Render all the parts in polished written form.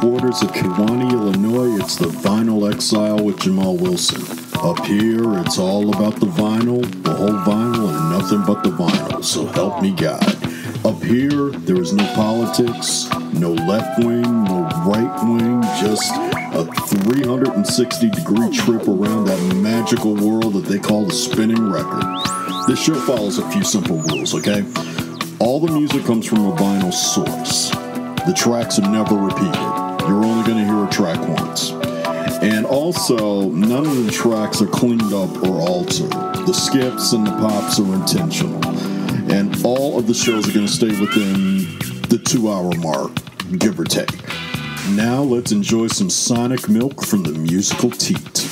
quarters of Kewanee, Illinois, it's the Vinyl Exile with Jamal Wilson. Up here, it's all about the vinyl, the whole vinyl, and nothing but the vinyl, so help me God. Up here, there is no politics, no left wing, no right wing, just a 360-degree trip around that magical world that they call the spinning record. This show follows a few simple rules, okay? All the music comes from a vinyl source. The tracks are never repeated. You're only going to hear a track once. And also, none of the tracks are cleaned up or altered. The skips and the pops are intentional. And all of the shows are going to stay within the 2-hour mark, give or take. Now let's enjoy some sonic milk from the musical teat.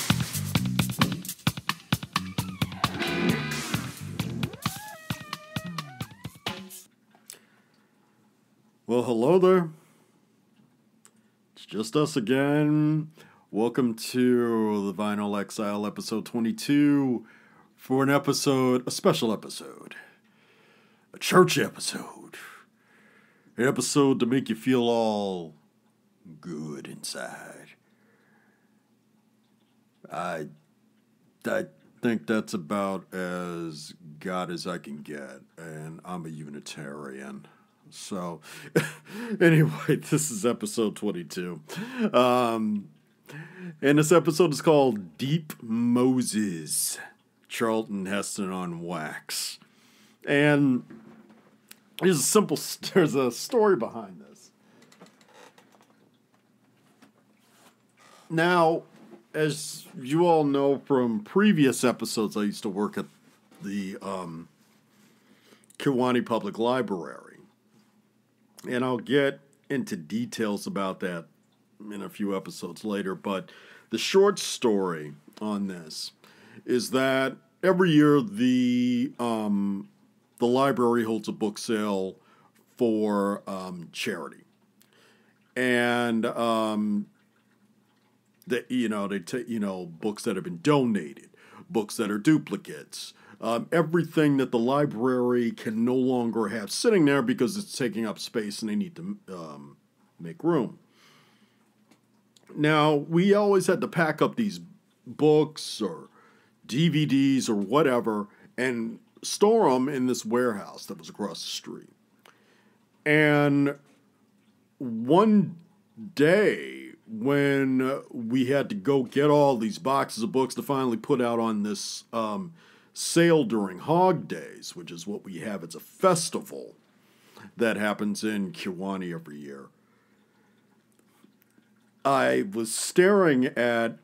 Well, hello there. It's just us again. Welcome to the Vinyl Exile episode 22 for a special episode, a church episode, an episode to make you feel all good inside. I think that's about as God as I can get, and I'm a Unitarian. So, anyway, this is episode 22. And this episode is called Deep Moses, Charlton Heston on wax. And there's a story behind this. Now, as you all know from previous episodes, I used to work at the Kewanee Public Library. And I'll get into details about that in a few episodes later. But the short story on this is that every year the library holds a book sale for charity, and they take books that have been donated, books that are duplicates. Everything that the library can no longer have sitting there because it's taking up space and they need to make room. Now, we always had to pack up these books or DVDs or whatever and store them in this warehouse that was across the street. And one day when we had to go get all these boxes of books to finally put out on this sale during Hog Days, which is what we have. It's a festival that happens in Kewanee every year. I was staring at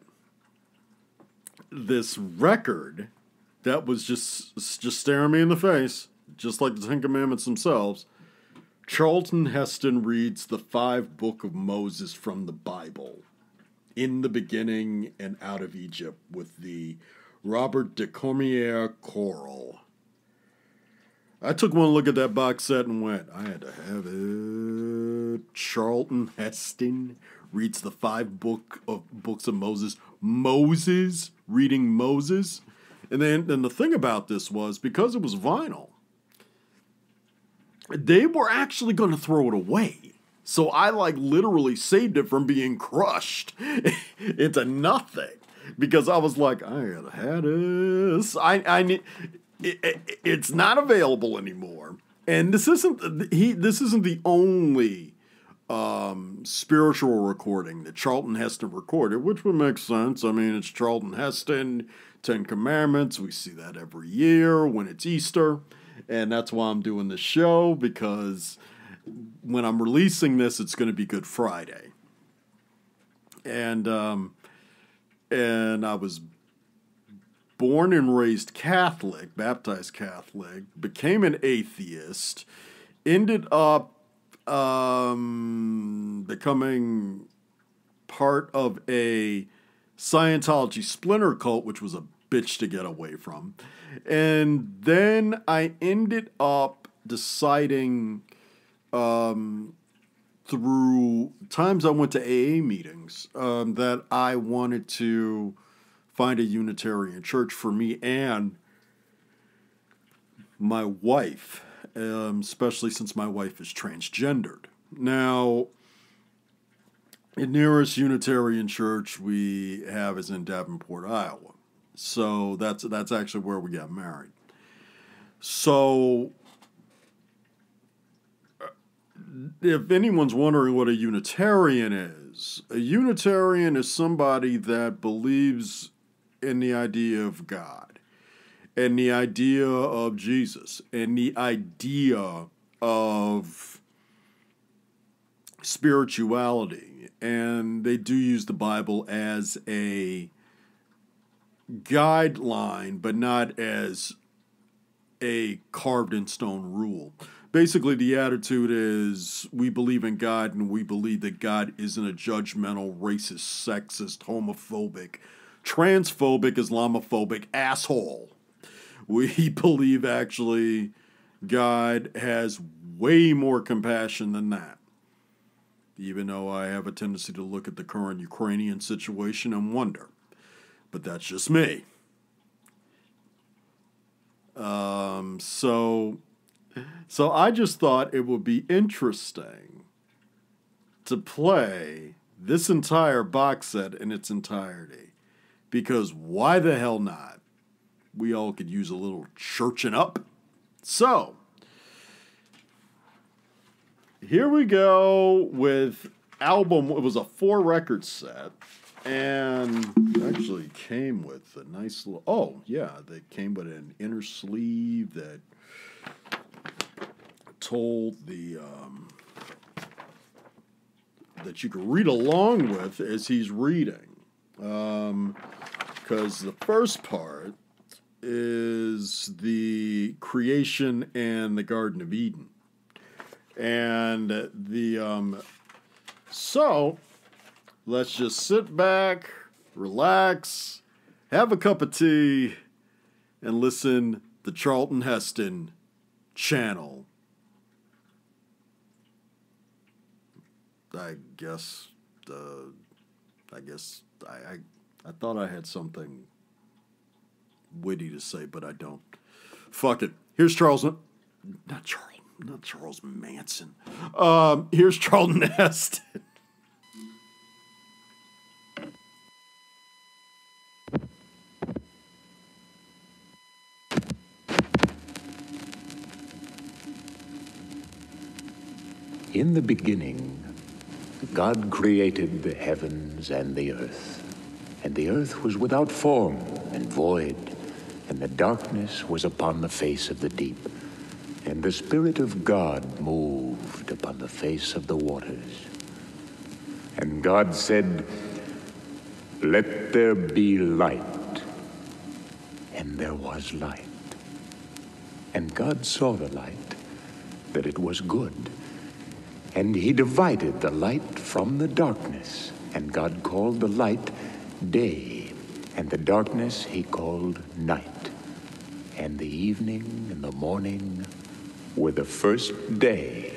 this record that was just staring me in the face, just like the Ten Commandments themselves. Charlton Heston reads the 5 Book of Moses from the Bible, In the Beginning and Out of Egypt, with the Robert DeCormier Chorale. I took one look at that box set and went, I had to have it. Charlton Heston reads the 5 books of Moses. Moses reading Moses. And then the thing about this was, because it was vinyl, they were actually going to throw it away. So I literally saved it from being crushed into nothing. Because I was like, I gotta have this. I need. It's not available anymore, and this isn't the only spiritual recording that Charlton Heston recorded, which would make sense. I mean, it's Charlton Heston, 10 Commandments. We see that every year when it's Easter, and that's why I'm doing this show, because when I'm releasing this, it's going to be Good Friday, and I was born and raised Catholic, baptized Catholic, became an atheist, ended up becoming part of a Scientology splinter cult, which was a bitch to get away from. And then I ended up deciding through times I went to AA meetings, that I wanted to find a Unitarian church for me and my wife, especially since my wife is transgendered. Now, The nearest Unitarian church we have is in Davenport, Iowa. So that's actually where we got married. So if anyone's wondering what a Unitarian is somebody that believes in the idea of God and the idea of Jesus and the idea of spirituality. And they do use the Bible as a guideline, but not as a carved in stone rule. Basically, the attitude is we believe in God and we believe that God isn't a judgmental, racist, sexist, homophobic, transphobic, Islamophobic asshole. We believe actually God has way more compassion than that. Even though I have a tendency to look at the current Ukrainian situation and wonder. But that's just me. So I just thought it would be interesting to play this entire box set in its entirety. Because why the hell not? We all could use a little churching up. So, here we go with album. It was a 4-record set. And actually came with a nice little... Oh, yeah, they came with an inner sleeve that told the... that you could read along with as he's reading. Because the first part is the creation and the Garden of Eden. And the... So... Let's just sit back, relax, have a cup of tea, and listen to Charlton Heston channel. I thought I had something witty to say, but I don't. Fuck it. Here's Charles Manson. Here's Charlton Heston. In the beginning, God created the heavens and the earth was without form and void, and the darkness was upon the face of the deep, and the Spirit of God moved upon the face of the waters. And God said, "Let there be light," and there was light. And God saw the light, that it was good. And he divided the light from the darkness, and God called the light day, and the darkness he called night. And the evening and the morning were the first day.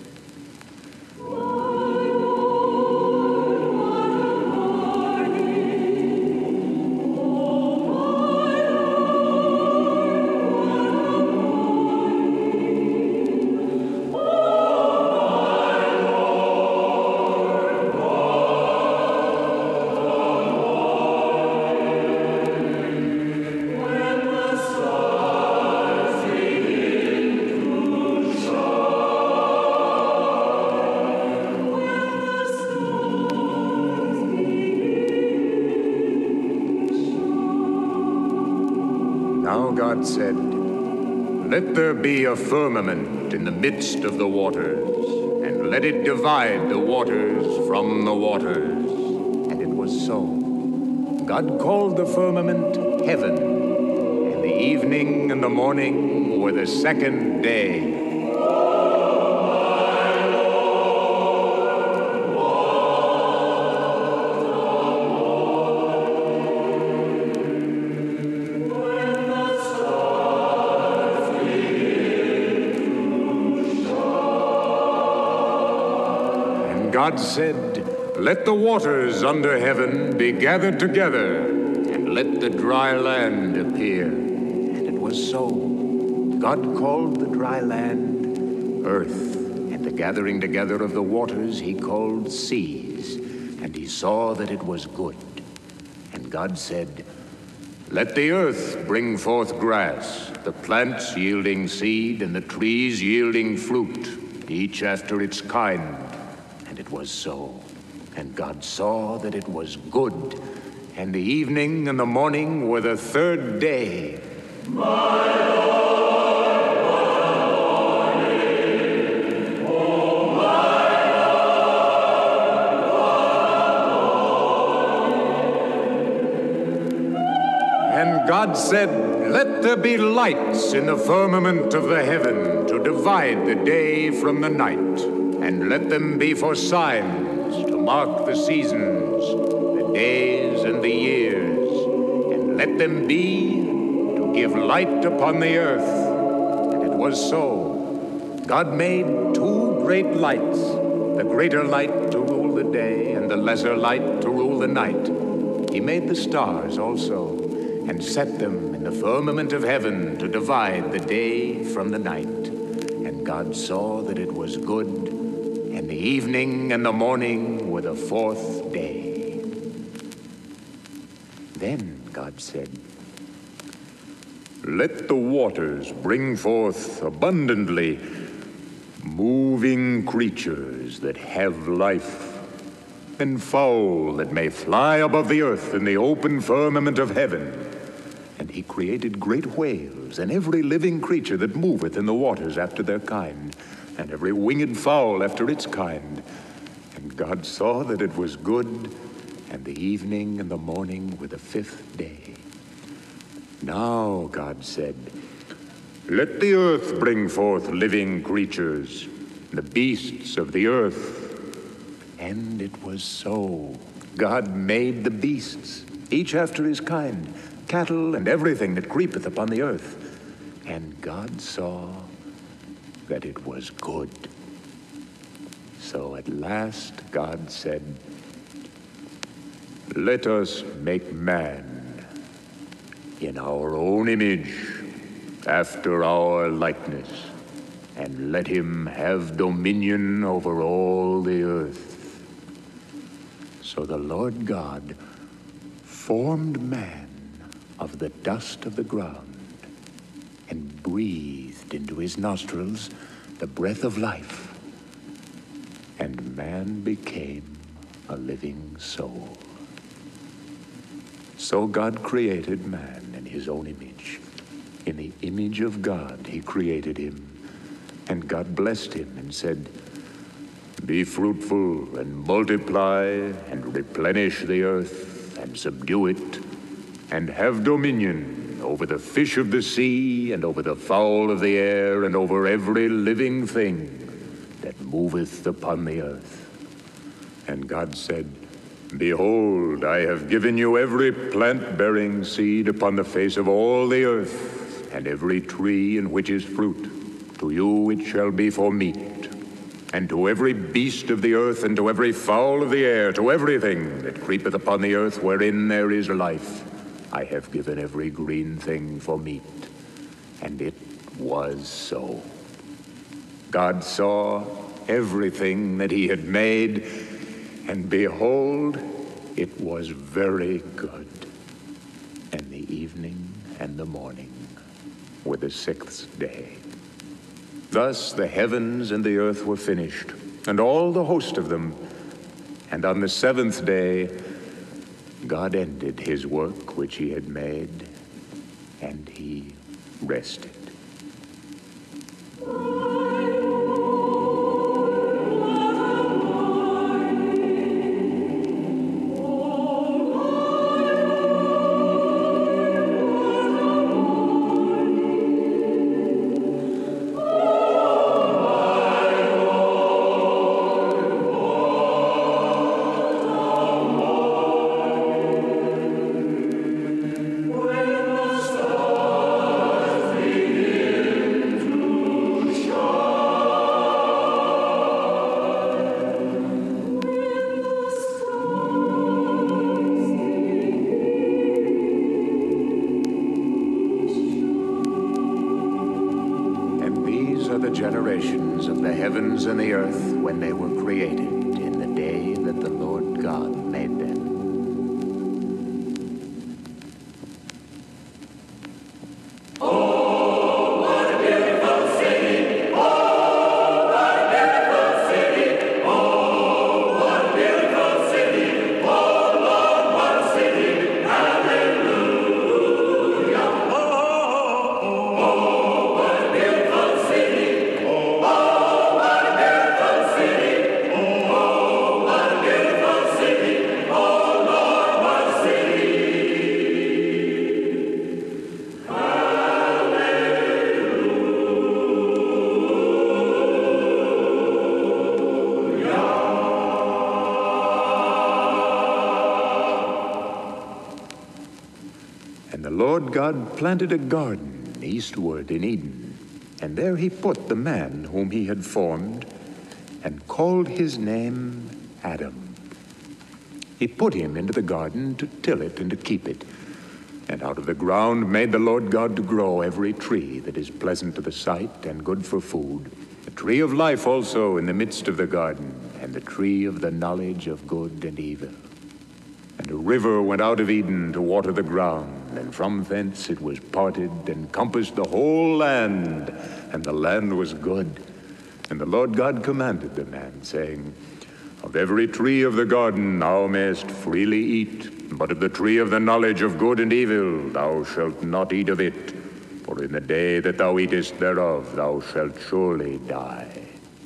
Now God said, "Let there be a firmament in the midst of the waters, and let it divide the waters from the waters." And it was so. God called the firmament heaven, and the evening and the morning were the second day. God said, "Let the waters under heaven be gathered together, and let the dry land appear." And it was so. God called the dry land earth, and the gathering together of the waters he called seas. and he saw that it was good. And God said, "Let the earth bring forth grass, the plants yielding seed, and the trees yielding fruit, each after its kind." And it was so. And God saw that it was good. And the evening and the morning were the third day. And God said, "Let there be lights in the firmament of the heaven to divide the day from the night, and let them be for signs to mark the seasons, the days and the years, and let them be to give light upon the earth." And it was so. God made two great lights, the greater light to rule the day, and the lesser light to rule the night. He made the stars also, and set them in the firmament of heaven to divide the day from the night. And God saw that it was good, and the evening and the morning were the fourth day. Then God said, "Let the waters bring forth abundantly moving creatures that have life, and fowl that may fly above the earth in the open firmament of heaven." And he created great whales, and every living creature that moveth in the waters after their kind, and every winged fowl after its kind. And God saw that it was good, and the evening and the morning were the fifth day. Now God said, "Let the earth bring forth living creatures, the beasts of the earth." And it was so. God made the beasts, each after his kind, cattle and everything that creepeth upon the earth. And God saw that it was good. So at last God said, "Let us make man in our own image, after our likeness, and let him have dominion over all the earth." So the Lord God formed man of the dust of the ground, and breathed into his nostrils the breath of life, and man became a living soul. So God created man in his own image. In the image of God he created him, and God blessed him and said, "Be fruitful and multiply and replenish the earth and subdue it, and have dominion over the fish of the sea, and over the fowl of the air, and over every living thing that moveth upon the earth." And God said, "Behold, I have given you every plant-bearing seed upon the face of all the earth, and every tree in which is fruit. To you it shall be for meat, and to every beast of the earth, and to every fowl of the air, to everything that creepeth upon the earth wherein there is life, I have given every green thing for meat." And it was so. God saw everything that he had made, and behold, it was very good. And the evening and the morning were the sixth day. Thus the heavens and the earth were finished, and all the host of them. And on the seventh day God ended his work which he had made, and he rested. Generations of the heavens and the earth when they were created in the day that the Lord God Lord God planted a garden eastward in Eden, and there he put the man whom he had formed, and called his name Adam. He put him into the garden to till it and to keep it. And out of the ground made the Lord God to grow every tree that is pleasant to the sight and good for food, the tree of life also in the midst of the garden, and the tree of the knowledge of good and evil. And a river went out of Eden to water the ground, and from thence it was parted and compassed the whole land, and the land was good. And the Lord God commanded the man, saying, Of every tree of the garden thou mayest freely eat, but of the tree of the knowledge of good and evil thou shalt not eat of it, for in the day that thou eatest thereof thou shalt surely die.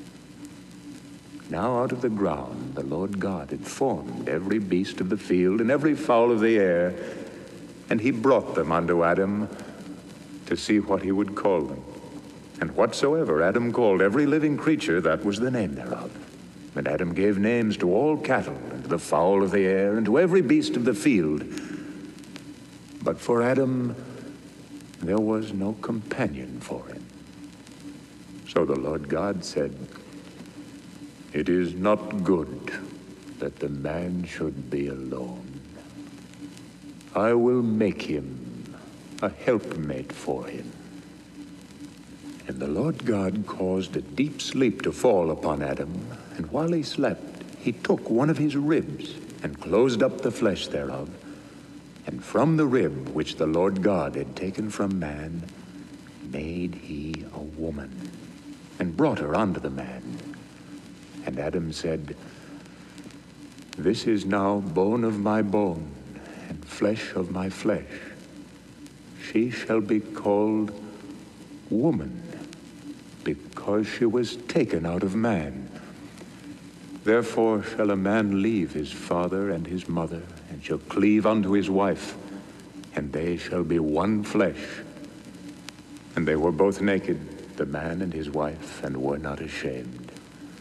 Now out of the ground the Lord God had formed every beast of the field and every fowl of the air, and he brought them unto Adam to see what he would call them. And whatsoever Adam called every living creature, that was the name thereof. And Adam gave names to all cattle, and to the fowl of the air, and to every beast of the field. But for Adam there was no companion for him. So the Lord God said, It is not good that the man should be alone. I will make him a helpmate for him. And the Lord God caused a deep sleep to fall upon Adam, and while he slept, he took one of his ribs, and closed up the flesh thereof. And from the rib which the Lord God had taken from man, made he a woman, and brought her unto the man. And Adam said, This is now bone of my bone, and flesh of my flesh. She shall be called woman, because she was taken out of man. Therefore shall a man leave his father and his mother, and shall cleave unto his wife, and they shall be one flesh. And they were both naked, the man and his wife, and were not ashamed.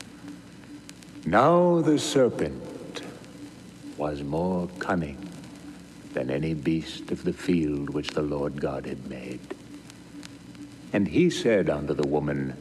Now the serpent was more cunning than any beast of the field which the Lord God had made. And he said unto the woman,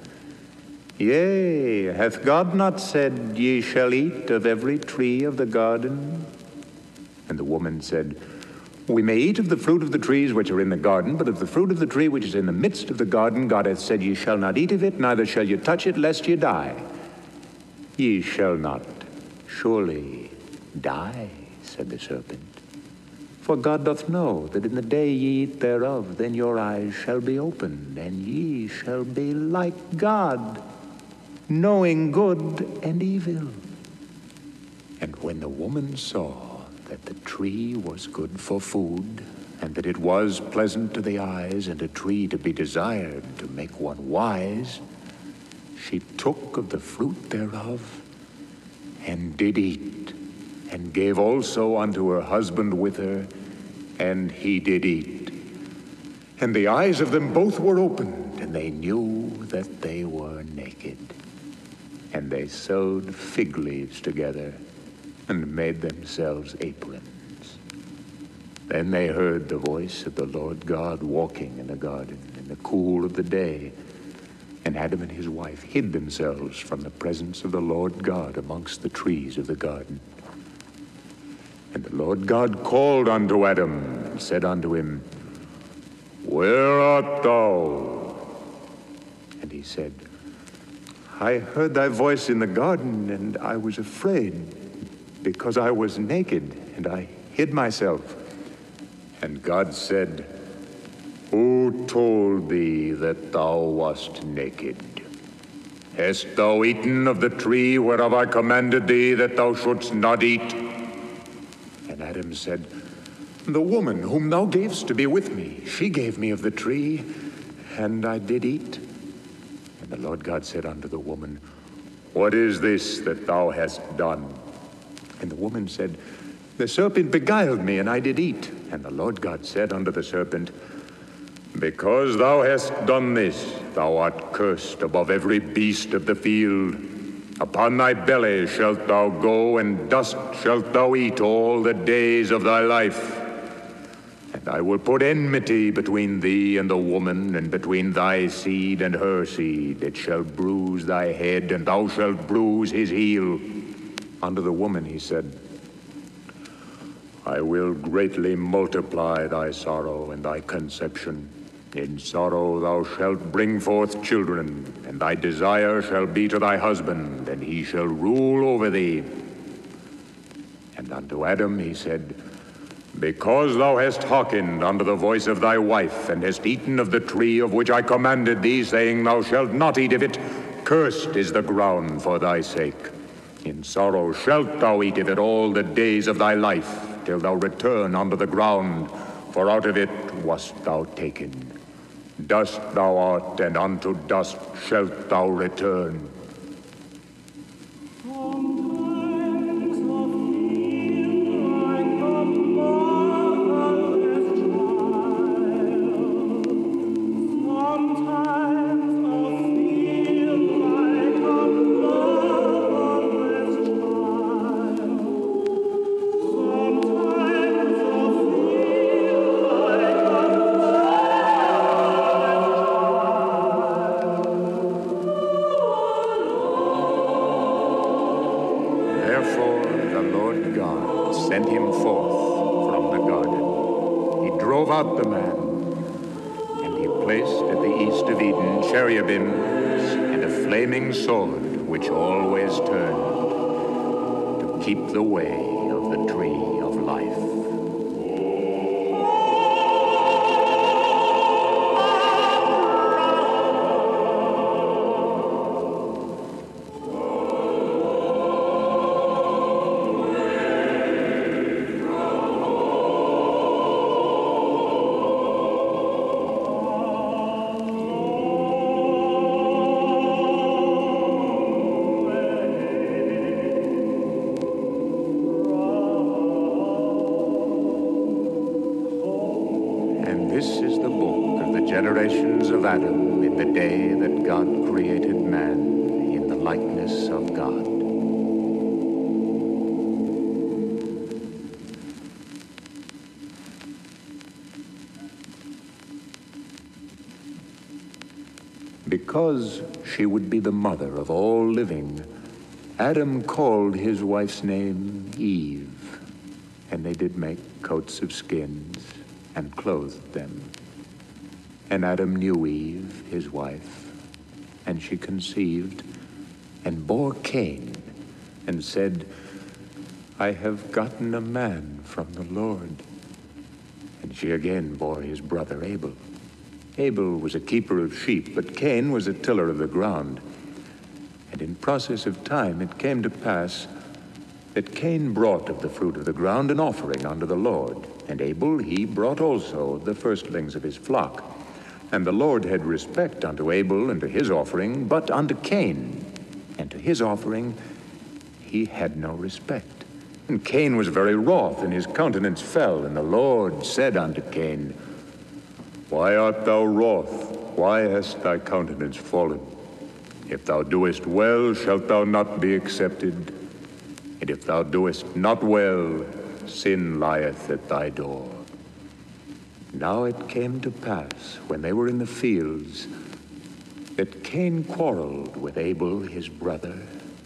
Yea, hath God not said, Ye shall eat of every tree of the garden? And the woman said, We may eat of the fruit of the trees which are in the garden, but of the fruit of the tree which is in the midst of the garden, God hath said, Ye shall not eat of it, neither shall ye touch it, lest ye die. Ye shall not surely die, said the serpent. For God doth know that in the day ye eat thereof, then your eyes shall be opened, and ye shall be like God, knowing good and evil. And when the woman saw that the tree was good for food, and that it was pleasant to the eyes, and a tree to be desired to make one wise, she took of the fruit thereof, and did eat, and gave also unto her husband with her, and he did eat. And the eyes of them both were opened, and they knew that they were naked. And they sewed fig leaves together, and made themselves aprons. Then they heard the voice of the Lord God walking in the garden in the cool of the day. And Adam and his wife hid themselves from the presence of the Lord God amongst the trees of the garden. And the Lord God called unto Adam, and said unto him, Where art thou? And he said, I heard thy voice in the garden, and I was afraid, because I was naked, and I hid myself. And God said, Who told thee that thou wast naked? Hast thou eaten of the tree whereof I commanded thee that thou shouldst not eat? And Adam said, The woman whom thou gavest to be with me, she gave me of the tree, and I did eat. And the Lord God said unto the woman, What is this that thou hast done? And the woman said, The serpent beguiled me, and I did eat. And the Lord God said unto the serpent, Because thou hast done this, thou art cursed above every beast of the field. Upon thy belly shalt thou go, and dust shalt thou eat all the days of thy life. And I will put enmity between thee and the woman, and between thy seed and her seed. It shall bruise thy head, and thou shalt bruise his heel. Unto the woman he said, I will greatly multiply thy sorrow and thy conception. In sorrow thou shalt bring forth children, and thy desire shall be to thy husband, and he shall rule over thee. And unto Adam he said, Because thou hast hearkened unto the voice of thy wife, and hast eaten of the tree of which I commanded thee, saying, Thou shalt not eat of it, cursed is the ground for thy sake. In sorrow shalt thou eat of it all the days of thy life, till thou return unto the ground, for out of it wast thou taken. Dust thou art, and unto dust shalt thou return. And a flaming sword which always turned to keep the way of the tree of life. Generations of Adam in the day that God created man in the likeness of God. Because she would be the mother of all living, Adam called his wife's name Eve, and they did make coats of skins and clothed them. And Adam knew Eve, his wife, and she conceived and bore Cain, and said, I have gotten a man from the Lord. And she again bore his brother Abel. Abel was a keeper of sheep, but Cain was a tiller of the ground. And in process of time it came to pass that Cain brought of the fruit of the ground an offering unto the Lord, and Abel he brought also the firstlings of his flock. And the Lord had respect unto Abel and to his offering, but unto Cain and to his offering he had no respect. And Cain was very wroth, and his countenance fell. And the Lord said unto Cain, Why art thou wroth? Why hast thy countenance fallen? If thou doest well, shalt thou not be accepted? And if thou doest not well, sin lieth at thy door. Now it came to pass, when they were in the fields, that Cain quarreled with Abel his brother,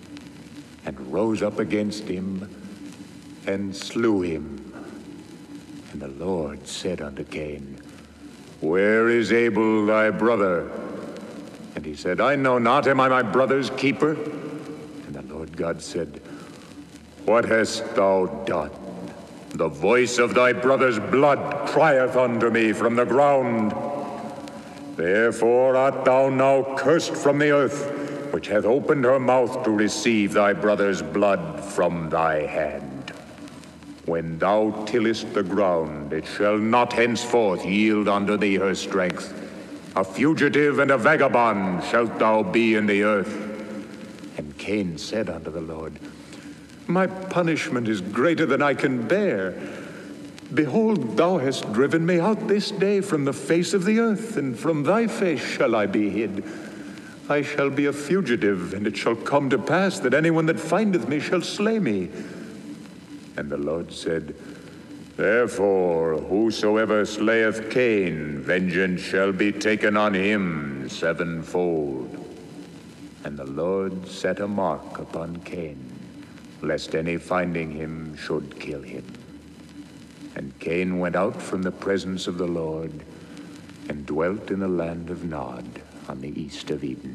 and rose up against him, and slew him. And the Lord said unto Cain, Where is Abel thy brother? And he said, I know not, am I my brother's keeper? And the Lord God said, What hast thou done? The voice of thy brother's blood crieth unto me from the ground. Therefore art thou now cursed from the earth, which hath opened her mouth to receive thy brother's blood from thy hand. When thou tillest the ground, it shall not henceforth yield unto thee her strength. A fugitive and a vagabond shalt thou be in the earth. And Cain said unto the Lord, My punishment is greater than I can bear. Behold, thou hast driven me out this day from the face of the earth, and from thy face shall I be hid. I shall be a fugitive, and it shall come to pass that anyone that findeth me shall slay me. And the Lord said, Therefore, whosoever slayeth Cain, vengeance shall be taken on him sevenfold. And the Lord set a mark upon Cain, lest any finding him should kill him. And Cain went out from the presence of the Lord, and dwelt in the land of Nod, on the east of Eden.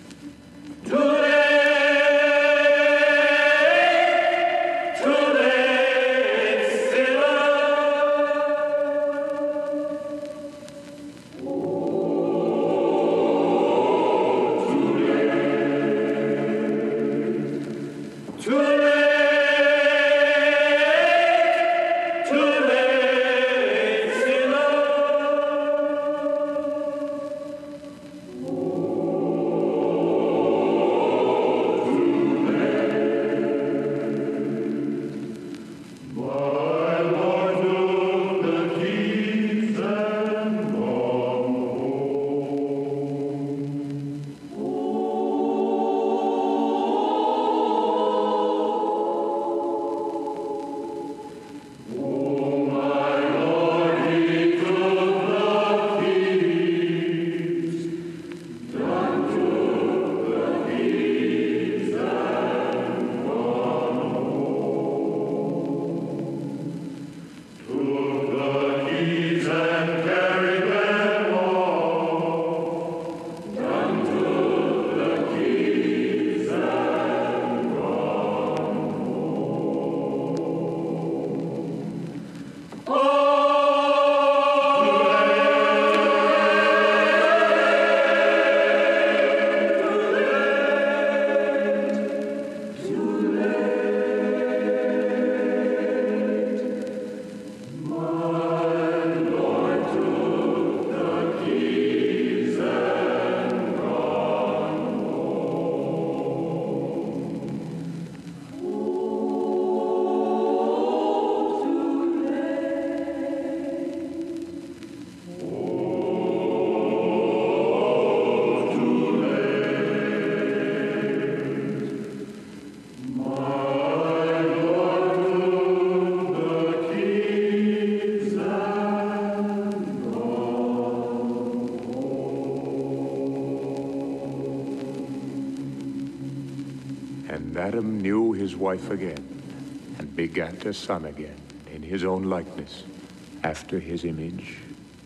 Adam knew his wife again, and begat a son again, in his own likeness, after his image,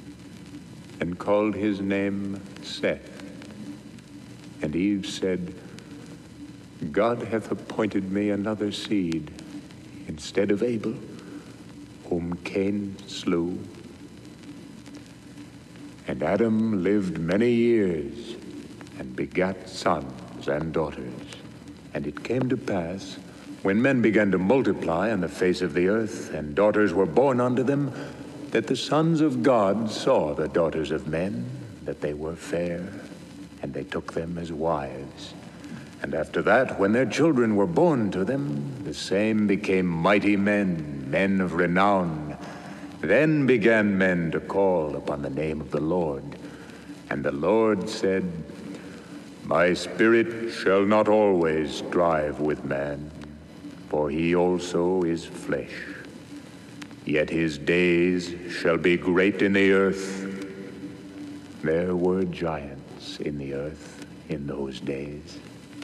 and called his name Seth. And Eve said, God hath appointed me another seed, instead of Abel, whom Cain slew. And Adam lived many years, and begat sons and daughters. And it came to pass, when men began to multiply on the face of the earth, and daughters were born unto them, that the sons of God saw the daughters of men, that they were fair, and they took them as wives. And after that, when their children were born to them, the same became mighty men, men of renown. Then began men to call upon the name of the Lord. And the Lord said, My spirit shall not always strive with man, for he also is flesh. Yet his days shall be great in the earth. There were giants in the earth in those days.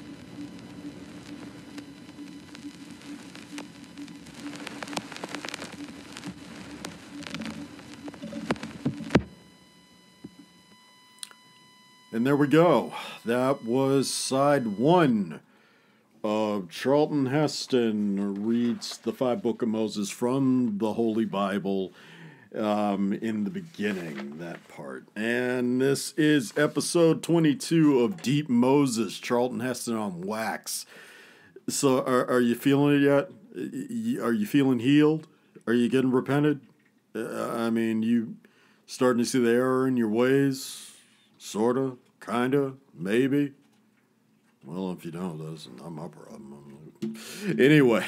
And there we go. That was side one of Charlton Heston reads the 5 Book of Moses from the Holy Bible in the beginning, that part. And this is episode 22 of Deep Moses, Charlton Heston on wax. So are you feeling it yet? Are you feeling healed? Are you getting repented? I mean, you starting to see the error in your ways? Sorta, kinda, maybe. Well, if you don't, that's not my problem. Anyway,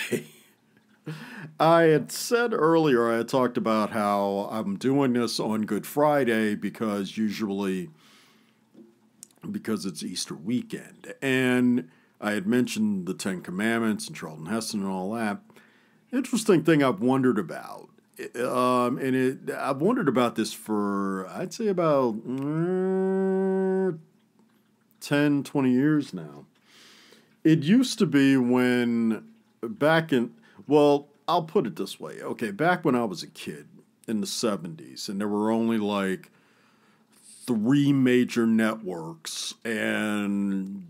I had said earlier, I had talked about how I'm doing this on Good Friday because it's Easter weekend. And I had mentioned the 10 Commandments and Charlton Heston and all that. Interesting thing I've wondered about I've wondered about this for, I'd say about 10, 20 years now. It used to be I'll put it this way. Okay, back when I was a kid in the 70s, and there were only like 3 major networks and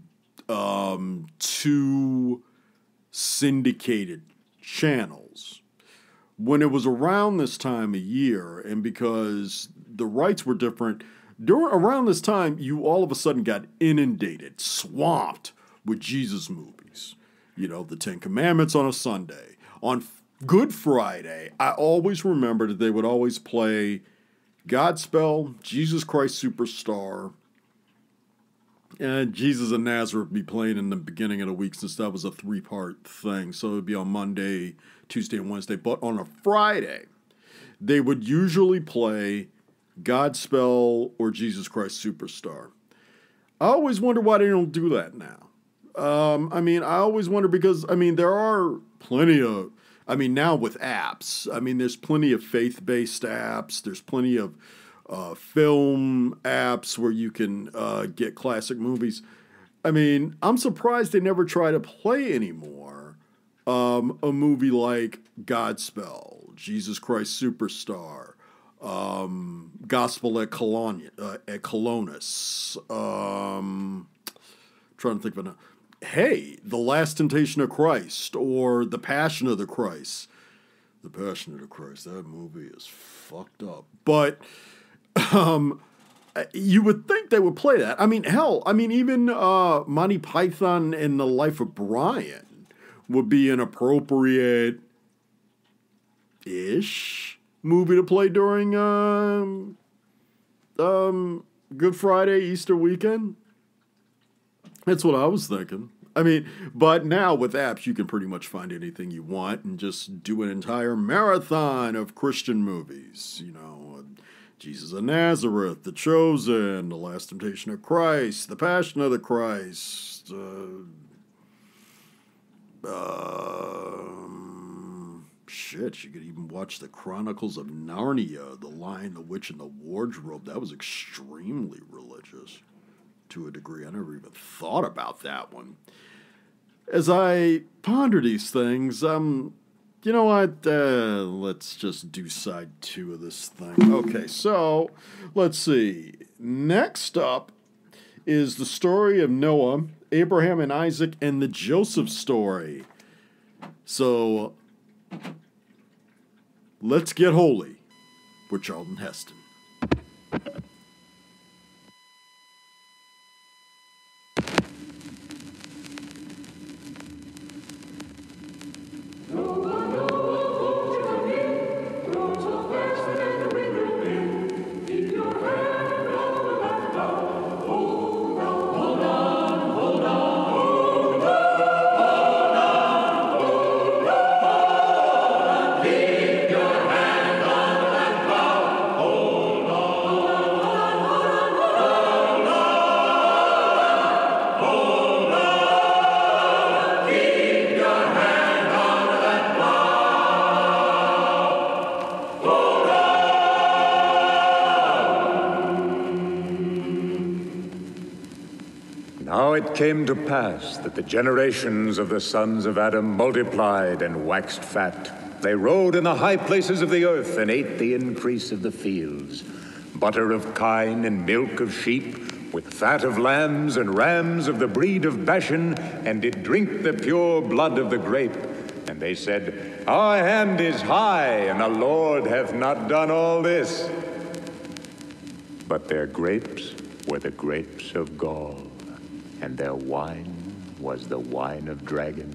2 syndicated channels. When it was around this time of year, and because the rights were different, around this time, you all of a sudden got inundated, swamped with Jesus movies. You know, the 10 Commandments on a Sunday. On Good Friday, I always remember that they would always play Godspell, Jesus Christ Superstar, and Jesus of Nazareth be playing in the beginning of the week, since that was a 3-part thing. So it would be on Monday, Tuesday, and Wednesday. But on a Friday, they would usually play Godspell or Jesus Christ Superstar. I always wonder why they don't do that now. I always wonder because, there are plenty of, now with apps, there's plenty of faith-based apps. There's plenty of film apps where you can get classic movies. I'm surprised they never try to play anymore a movie like Godspell, Jesus Christ Superstar, Gospel at Colonus. Trying to think of The Last Temptation of Christ, or The Passion of the Christ. The Passion of the Christ, that movie is fucked up. But you would think they would play that. Even Monty Python and the Life of Brian would be an appropriate-ish movie to play during Good Friday, Easter weekend. That's what I was thinking. But now with apps, you can pretty much find anything you want and just do an entire marathon of Christian movies. You know, Jesus of Nazareth, The Chosen, The Last Temptation of Christ, The Passion of the Christ, shit, you could even watch The Chronicles of Narnia, The Lion, the Witch, and the Wardrobe. That was extremely religious to a degree. I never even thought about that one. As I ponder these things, you know what? Let's just do side 2 of this thing. Okay, so let's see. Next up is the story of Noah, Abraham and Isaac, and the Joseph story. So let's get holy with Charlton Heston. Now it came to pass that the generations of the sons of Adam multiplied and waxed fat. They rode in the high places of the earth and ate the increase of the fields, butter of kine and milk of sheep, with fat of lambs and rams of the breed of Bashan, and did drink the pure blood of the grape. And they said, Our hand is high, and the Lord hath not done all this. But their grapes were the grapes of gall, and their wine was the wine of dragons.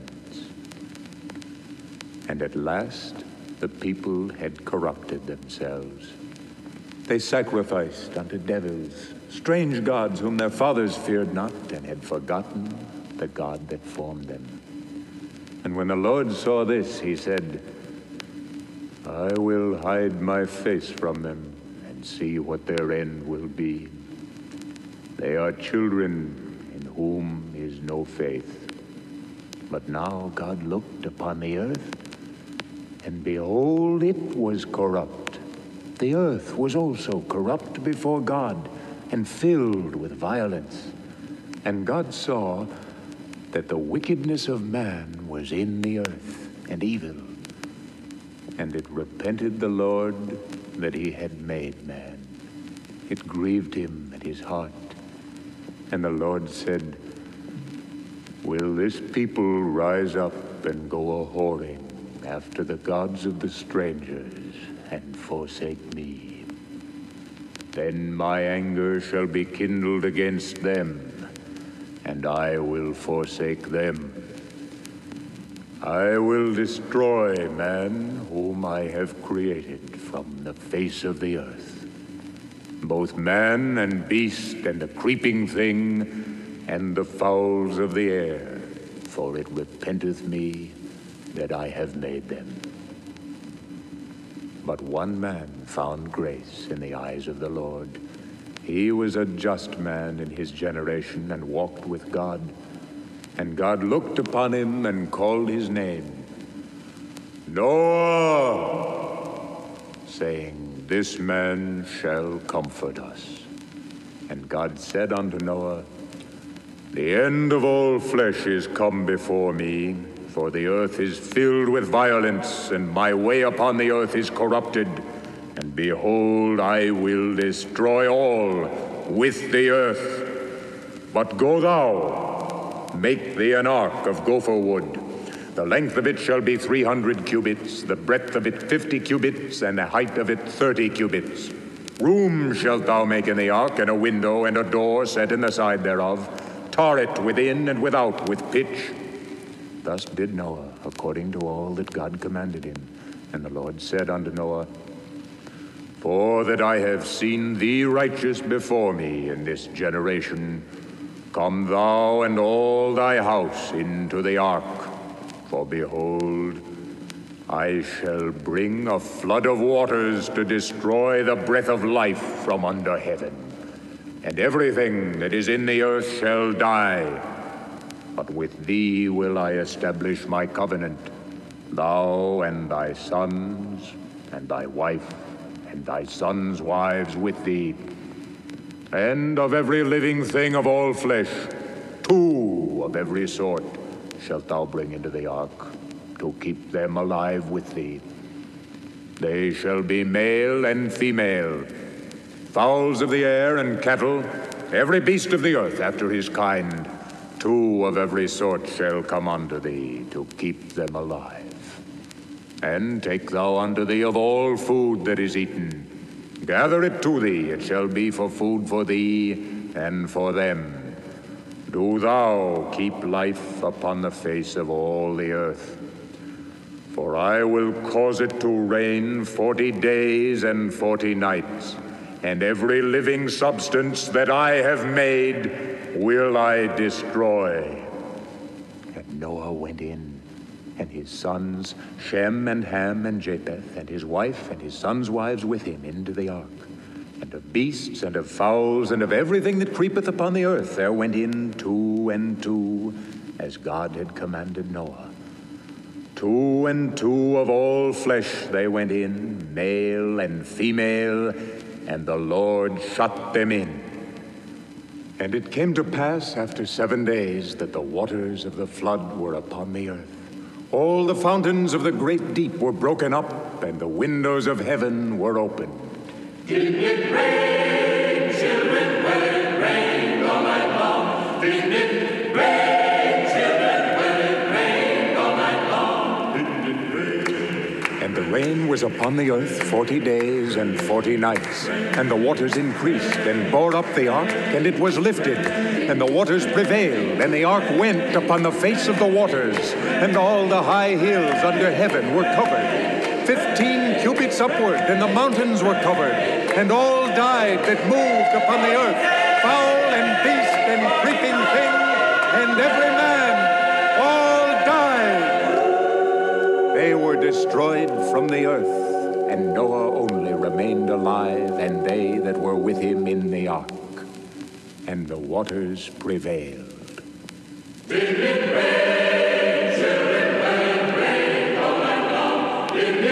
And at last the people had corrupted themselves. They sacrificed unto devils, strange gods whom their fathers feared not, and had forgotten the God that formed them. And when the Lord saw this, he said, I will hide my face from them, and see what their end will be. They are children in whom is no faith. But now God looked upon the earth, And behold, it was corrupt. The earth was also corrupt before God, and filled with violence. And God saw that the wickedness of man was in the earth, and evil. And it repented the Lord that he had made man. It grieved him at his heart. And the Lord said, will this people rise up and go a-whoring after the gods of the strangers, and forsake me? Then my anger shall be kindled against them, and I will forsake them. I will destroy man whom I have created from the face of the earth, both man and beast and the creeping thing and the fowls of the air, for it repenteth me that I have made them. But one man found grace in the eyes of the Lord. He was a just man in his generation, and walked with God. And God looked upon him and called his name Noah, saying, this man shall comfort us. And God said unto Noah, the end of all flesh is come before me, for the earth is filled with violence, and my way upon the earth is corrupted. And behold, I will destroy all with the earth. But go thou, make thee an ark of gopher wood. The length of it shall be 300 cubits, the breadth of it 50 cubits, and the height of it 30 cubits. Room shalt thou make in the ark, and a window and a door set in the side thereof. Tar it within and without with pitch. Thus did Noah, according to all that God commanded him. And the Lord said unto Noah, for that I have seen thee righteous before me in this generation, come thou and all thy house into the ark. For behold, I shall bring a flood of waters to destroy the breath of life from under heaven. And everything that is in the earth shall die. But with thee will I establish my covenant, thou and thy sons, and thy wife, and thy sons' wives with thee. And of every living thing of all flesh, 2 of every sort shalt thou bring into the ark, to keep them alive with thee. They shall be male and female, fowls of the air and cattle, every beast of the earth after his kind. 2 of every sort shall come unto thee, to keep them alive. And take thou unto thee of all food that is eaten. Gather it to thee, it shall be for food for thee and for them. Do thou keep life upon the face of all the earth. For I will cause it to rain 40 days and 40 nights, and every living substance that I have made will I destroy. And Noah went in, and his sons, Shem and Ham and Japheth, and his wife and his sons' wives with him into the ark. And of beasts and of fowls and of everything that creepeth upon the earth there went in 2 and 2, as God had commanded Noah. 2 and 2 of all flesh they went in, male and female, and the Lord shut them in. And it came to pass after 7 days that the waters of the flood were upon the earth. All the fountains of the great deep were broken up, and the windows of heaven were opened. Didn't it rain, children? Well, it rained all night long. Didn't it rain, children? Well, it rained all night long. Didn't it rain? And the rain was upon the earth 40 days and 40 nights. And the waters increased and bore up the ark, and it was lifted. And the waters prevailed, and the ark went upon the face of the waters. And all the high hills under heaven were covered. 15 cubits upward, and the mountains were covered. And all died that moved upon the earth, fowl and beast and creeping thing, and every man, all died. They were destroyed from the earth, and Noah only remained alive, and they that were with him in the ark. And the waters prevailed. Did it rain, children? Well, it rained all night long. Did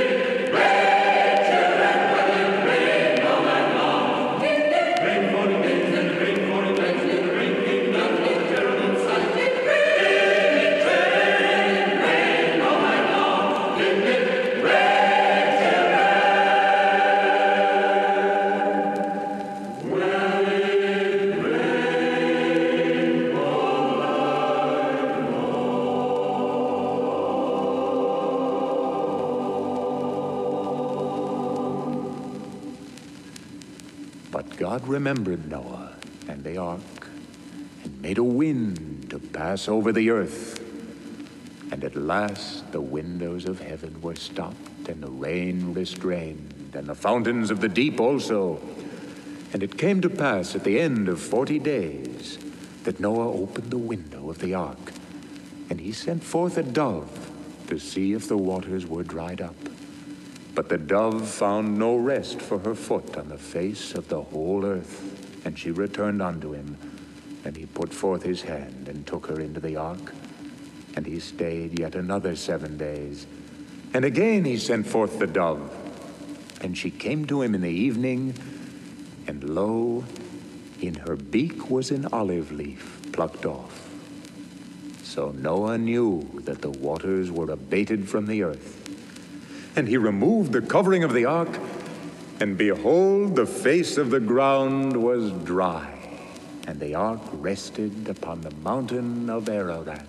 God remembered Noah and the ark, and made a wind to pass over the earth. And at last the windows of heaven were stopped, and the rain restrained, and the fountains of the deep also. And it came to pass at the end of 40 days that Noah opened the window of the ark, and he sent forth a dove to see if the waters were dried up. But the dove found no rest for her foot on the face of the whole earth, and she returned unto him. And he put forth his hand and took her into the ark, and he stayed yet another 7 days. And again he sent forth the dove, and she came to him in the evening, and lo, in her beak was an olive leaf plucked off. So Noah knew that the waters were abated from the earth. And he removed the covering of the ark, and behold, the face of the ground was dry, and the ark rested upon the mountain of Ararat.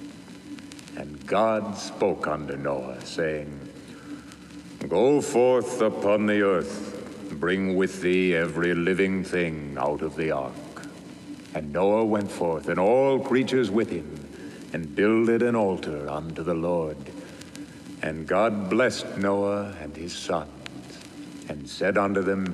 And God spoke unto Noah, saying, Go forth upon the earth, bring with thee every living thing out of the ark. And Noah went forth, and all creatures with him, and builded an altar unto the Lord. And God blessed Noah and his sons, and said unto them,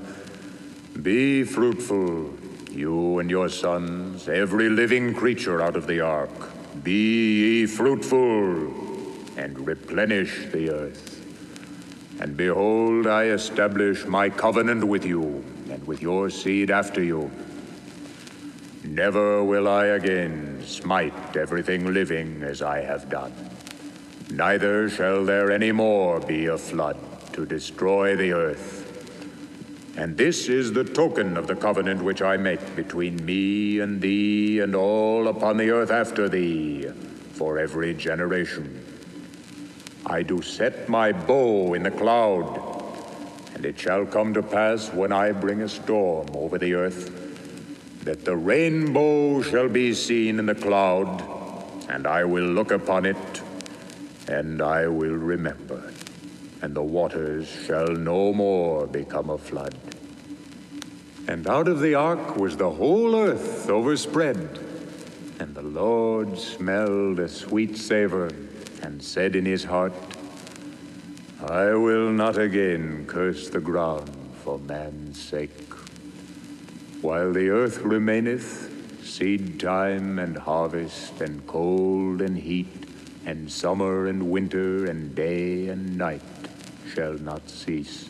Be fruitful, you and your sons, every living creature out of the ark. Be ye fruitful, and replenish the earth. And behold, I establish my covenant with you, and with your seed after you. Never will I again smite everything living as I have done. Neither shall there any more be a flood to destroy the earth. And this is the token of the covenant which I make between me and thee and all upon the earth after thee, for every generation. I do set my bow in the cloud, and it shall come to pass when I bring a storm over the earth, that the rainbow shall be seen in the cloud, and I will look upon it, and I will remember, and the waters shall no more become a flood. And out of the ark was the whole earth overspread, and the Lord smelled a sweet savor, and said in his heart, I will not again curse the ground for man's sake. While the earth remaineth, seed time and harvest, and cold and heat, and summer and winter, and day and night shall not cease.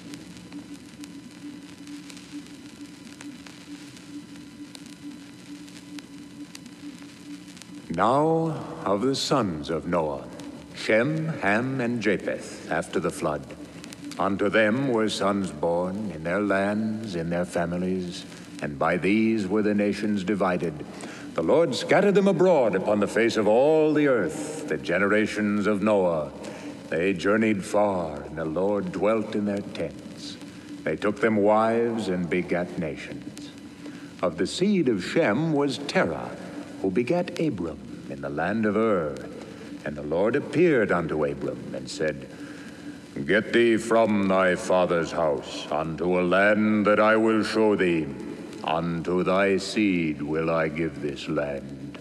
Now of the sons of Noah, Shem, Ham, and Japheth, after the flood. Unto them were sons born in their lands, in their families, and by these were the nations divided. The Lord scattered them abroad upon the face of all the earth, the generations of Noah. They journeyed far, and the Lord dwelt in their tents. They took them wives and begat nations. Of the seed of Shem was Terah, who begat Abram in the land of Ur. And the Lord appeared unto Abram, and said, Get thee from thy father's house unto a land that I will show thee. Unto thy seed will I give this land.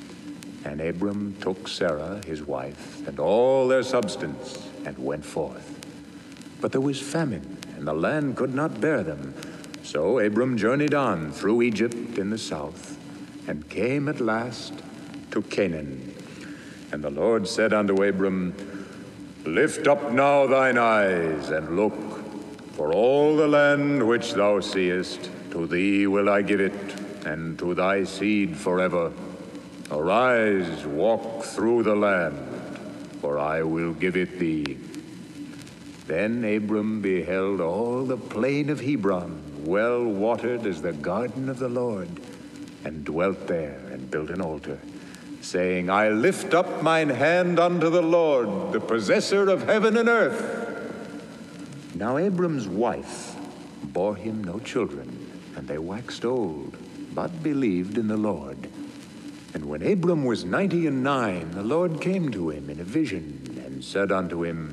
And Abram took Sarah his wife, and all their substance, and went forth. But there was famine, and the land could not bear them. So Abram journeyed on through Egypt in the south, and came at last to Canaan. And the Lord said unto Abram, Lift up now thine eyes, and look, for all the land which thou seest, to thee will I give it, and to thy seed forever. Arise, walk through the land, for I will give it thee. Then Abram beheld all the plain of Hebron, well watered as the garden of the Lord, and dwelt there, and built an altar, saying, I lift up mine hand unto the Lord, the possessor of heaven and earth. Now Abram's wife bore him no children, and they waxed old, but believed in the Lord. And when Abram was 99, the Lord came to him in a vision, and said unto him,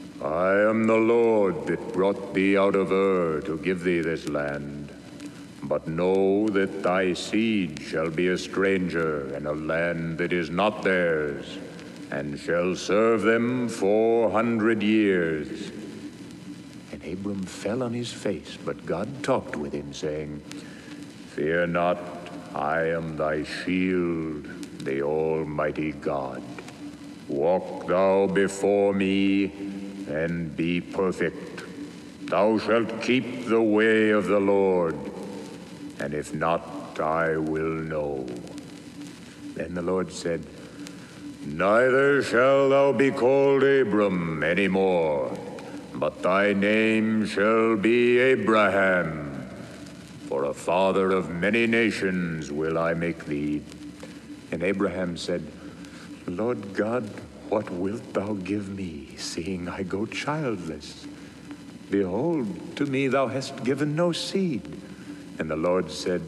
I am the Lord that brought thee out of Ur to give thee this land. But know that thy seed shall be a stranger in a land that is not theirs, and shall serve them 400 years. And Abram fell on his face, but God talked with him, saying, Fear not, I am thy shield, the Almighty God. Walk thou before me, and be perfect. Thou shalt keep the way of the Lord, and if not, I will know. Then the Lord said, Neither shalt thou be called Abram any more, but thy name shall be Abraham. For a father of many nations will I make thee. And Abraham said, Lord God, what wilt thou give me, seeing I go childless? Behold, to me thou hast given no seed. And the Lord said,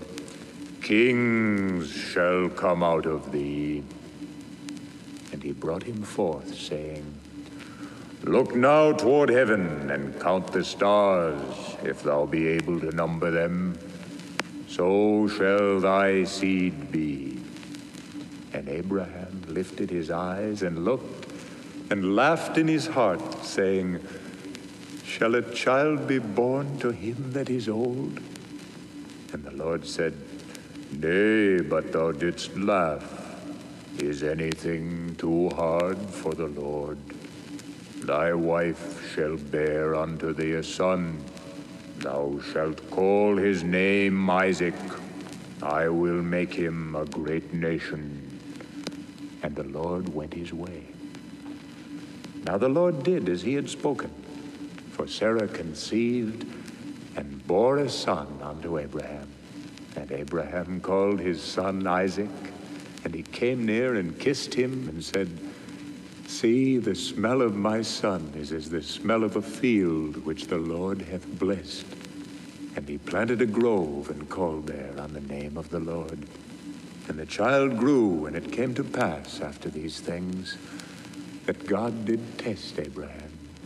Kings shall come out of thee. And he brought him forth, saying, Look now toward heaven, and count the stars, if thou be able to number them. So shall thy seed be. And Abraham lifted his eyes and looked, and laughed in his heart, saying, Shall a child be born to him that is old? And the Lord said, Nay, but thou didst laugh. Is anything too hard for the Lord? Thy wife shall bear unto thee a son. Thou shalt call his name Isaac. I will make him a great nation. And the Lord went his way. Now the Lord did as he had spoken, for Sarah conceived and bore a son unto Abraham. And Abraham called his son Isaac, and he came near and kissed him and said, See, the smell of my son is as the smell of a field which the Lord hath blessed. And he planted a grove and called there on the name of the Lord. And the child grew, and it came to pass after these things that God did test Abraham.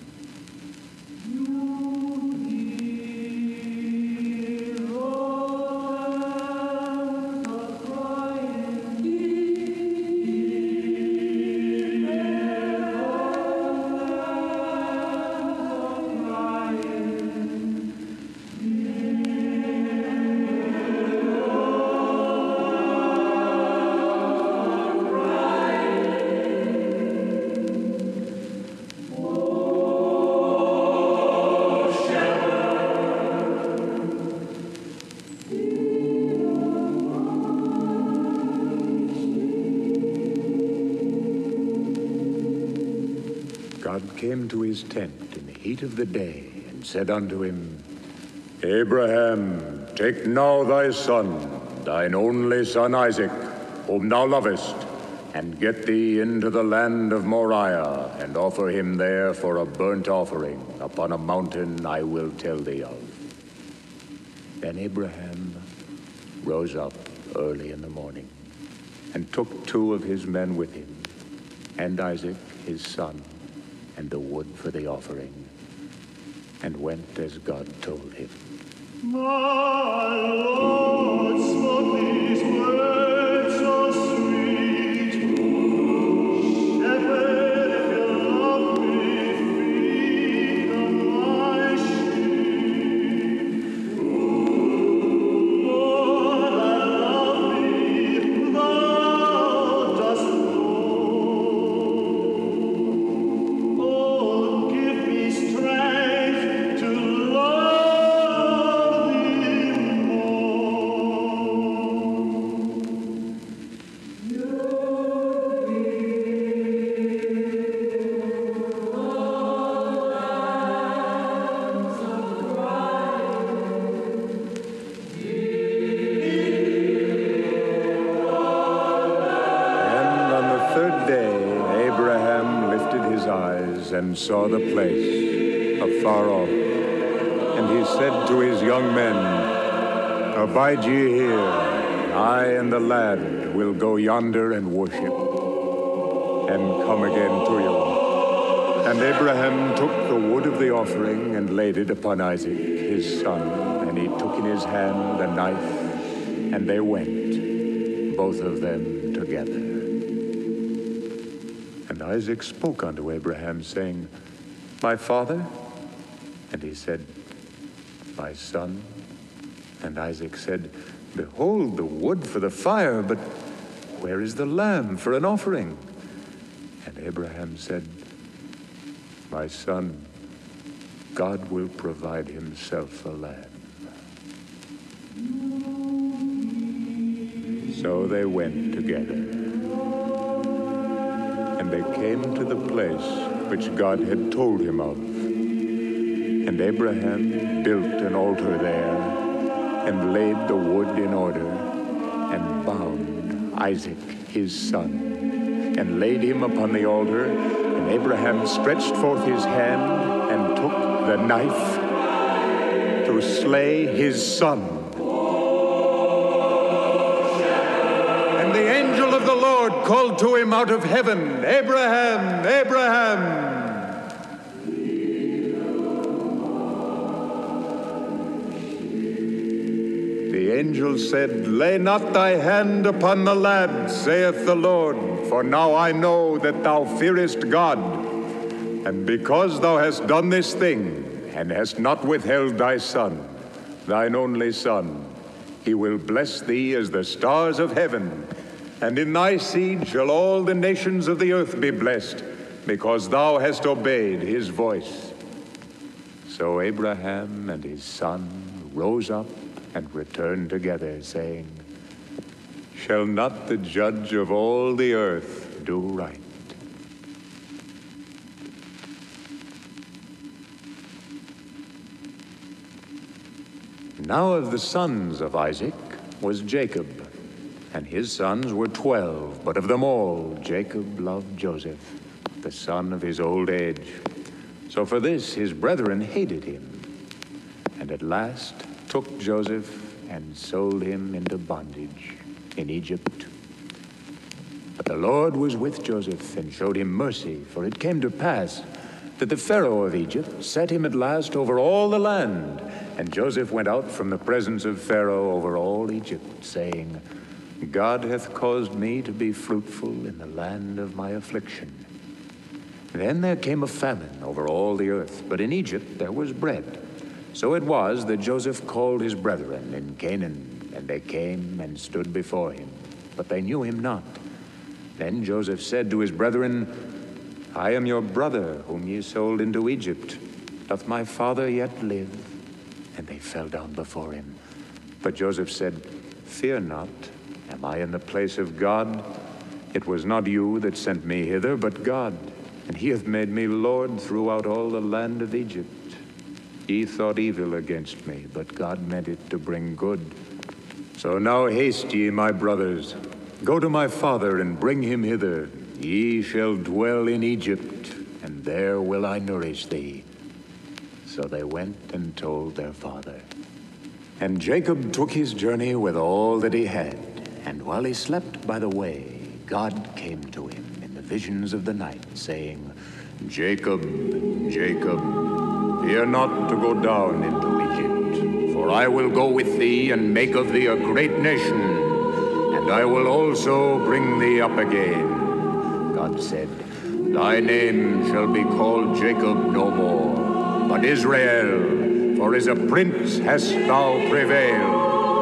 God came to his tent in the heat of the day, and said unto him, Abraham, take now thy son, thine only son Isaac, whom thou lovest, and get thee into the land of Moriah, and offer him there for a burnt offering upon a mountain I will tell thee of. Then Abraham rose up early in the morning, and took 2 of his men with him, and Isaac his son, and the wood for the offering, and went as God told him. My Lord spoke these words so sweet. Shepherd, if you love me, feed on my sheep. Lord, I love thee, thou dost know. Oh, give me strength to love thee And on the 3rd day, Abraham lifted his eyes and saw the place afar off. And he said to his young men, Abide ye here, I and the lad will go yonder and worship, and come again to you. And Abraham took the wood of the offering and laid it upon Isaac his son, and he took in his hand a knife, and they went, both of them together. And Isaac spoke unto Abraham, saying, My father? And he said, My son. And Isaac said, Behold the wood for the fire, but where is the lamb for an offering? And Abraham said, My son, God will provide himself a lamb. So they went together. And they came to the place which God had told him of. And Abraham built an altar there, and laid the wood in order, and bound Isaac his son, and laid him upon the altar. And Abraham stretched forth his hand, and took the knife to slay his son. And the angel of the Lord called to him out of heaven, Abraham, Abraham. The angel said, Lay not thy hand upon the lad, saith the Lord, for now I know that thou fearest God. And because thou hast done this thing, and hast not withheld thy son, thine only son, he will bless thee as the stars of heaven, and in thy seed shall all the nations of the earth be blessed, because thou hast obeyed his voice. So Abraham and his son rose up and returned together, saying, Shall not the judge of all the earth do right? Now of the sons of Isaac was Jacob, and his sons were 12, but of them all Jacob loved Joseph, the son of his old age. So for this his brethren hated him, and at last took Joseph and sold him into bondage in Egypt. But the Lord was with Joseph and showed him mercy, for it came to pass that the Pharaoh of Egypt set him at last over all the land. And Joseph went out from the presence of Pharaoh over all Egypt, saying, God hath caused me to be fruitful in the land of my affliction. Then there came a famine over all the earth, but in Egypt there was bread. So it was that Joseph called his brethren in Canaan, and they came and stood before him, but they knew him not. Then Joseph said to his brethren, I am your brother, whom ye sold into Egypt. Doth my father yet live? And they fell down before him. But Joseph said, Fear not. Am I in the place of God? It was not you that sent me hither, but God. And he hath made me Lord throughout all the land of Egypt. Ye thought evil against me, but God meant it to bring good. So now haste ye, my brothers. Go to my father and bring him hither. Ye shall dwell in Egypt, and there will I nourish thee. So they went and told their father. And Jacob took his journey with all that he had. And while he slept by the way, God came to him in the visions of the night, saying, Jacob, Jacob, fear not to go down into Egypt, for I will go with thee and make of thee a great nation, and I will also bring thee up again. God said, Thy name shall be called Jacob no more, but Israel, for as a prince hast thou prevailed.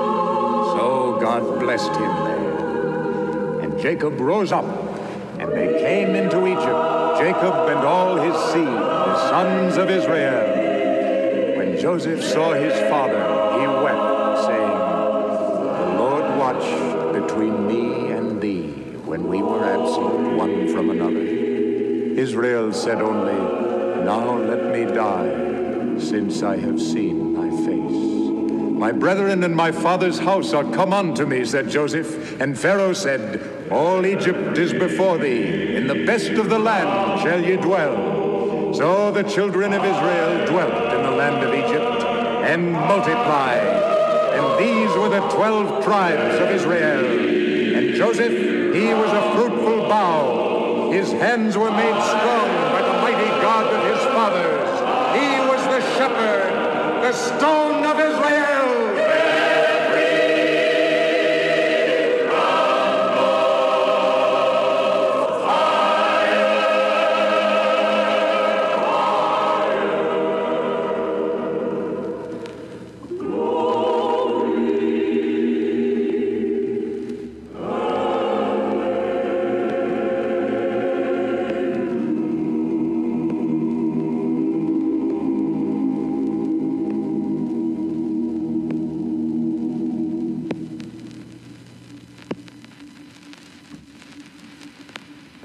So God blessed him there. And Jacob rose up, and they came into Egypt, Jacob and all his seed, the sons of Israel. When Joseph saw his father, he wept, saying, The Lord watched between me and thee when we were absent one from another. Israel said only, Now let me die, since I have seen thy face. My brethren and my father's house are come unto me, said Joseph. And Pharaoh said, All Egypt is before thee. In the best of the land shall ye dwell. So the children of Israel dwelt in the land of Egypt and multiplied. And these were the 12 tribes of Israel. And Joseph, he was a fruitful bough. His hands were made strong by the mighty God of his fathers. He was the shepherd, the stone of Israel.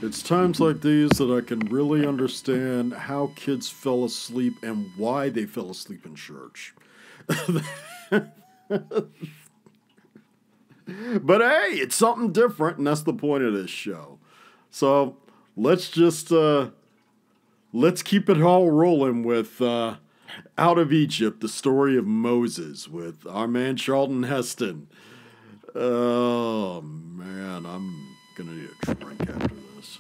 It's times like these that I can really understand how kids fell asleep and why they fell asleep in church. But hey, it's something different, and that's the point of this show. So let's just let's keep it all rolling with Out of Egypt, the story of Moses with our man Charlton Heston. Oh man, I'm gonna need a drink after this.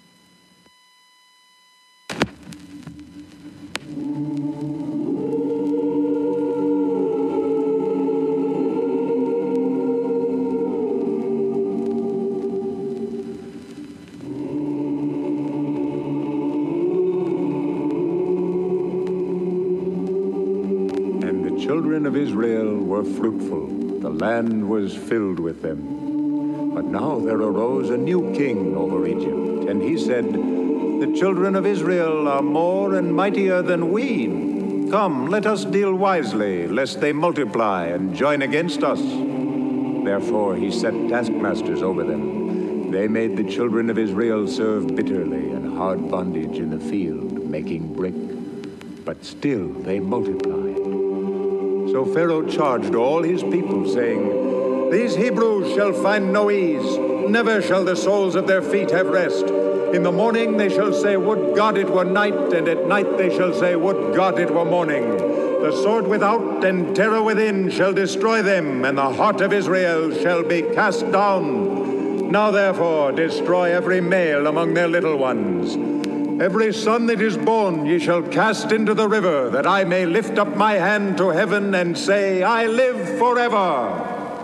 Children of Israel were fruitful, the land was filled with them. But now there arose a new king over Egypt, and he said, "The children of Israel are more and mightier than we. Come, let us deal wisely, lest they multiply and join against us." Therefore he set taskmasters over them. They made the children of Israel serve bitterly and hard bondage in the field, making brick. But still they multiplied. So Pharaoh charged all his people, saying, "These Hebrews shall find no ease. Never shall the soles of their feet have rest. In the morning they shall say, 'Would God it were night,' and at night they shall say, 'Would God it were morning.' The sword without and terror within shall destroy them, and the heart of Israel shall be cast down. Now therefore destroy every male among their little ones. Every son that is born ye shall cast into the river, that I may lift up my hand to heaven and say, I live forever."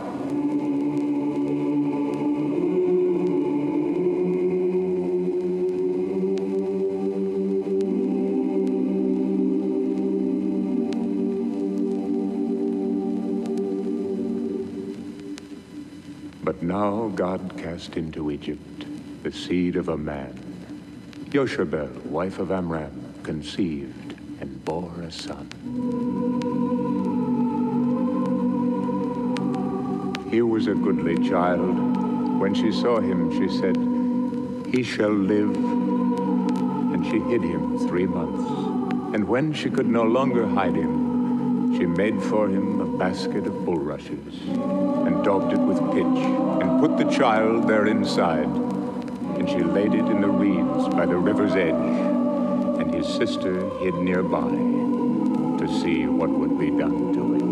But now God cast into Egypt the seed of a man. Jochebed, wife of Amram, conceived and bore a son. He was a goodly child. When she saw him, she said, "He shall live." And she hid him 3 months. And when she could no longer hide him, she made for him a basket of bulrushes, and daubed it with pitch, and put the child there inside. And she laid it in the reeds by the river's edge, and his sister hid nearby to see what would be done to him.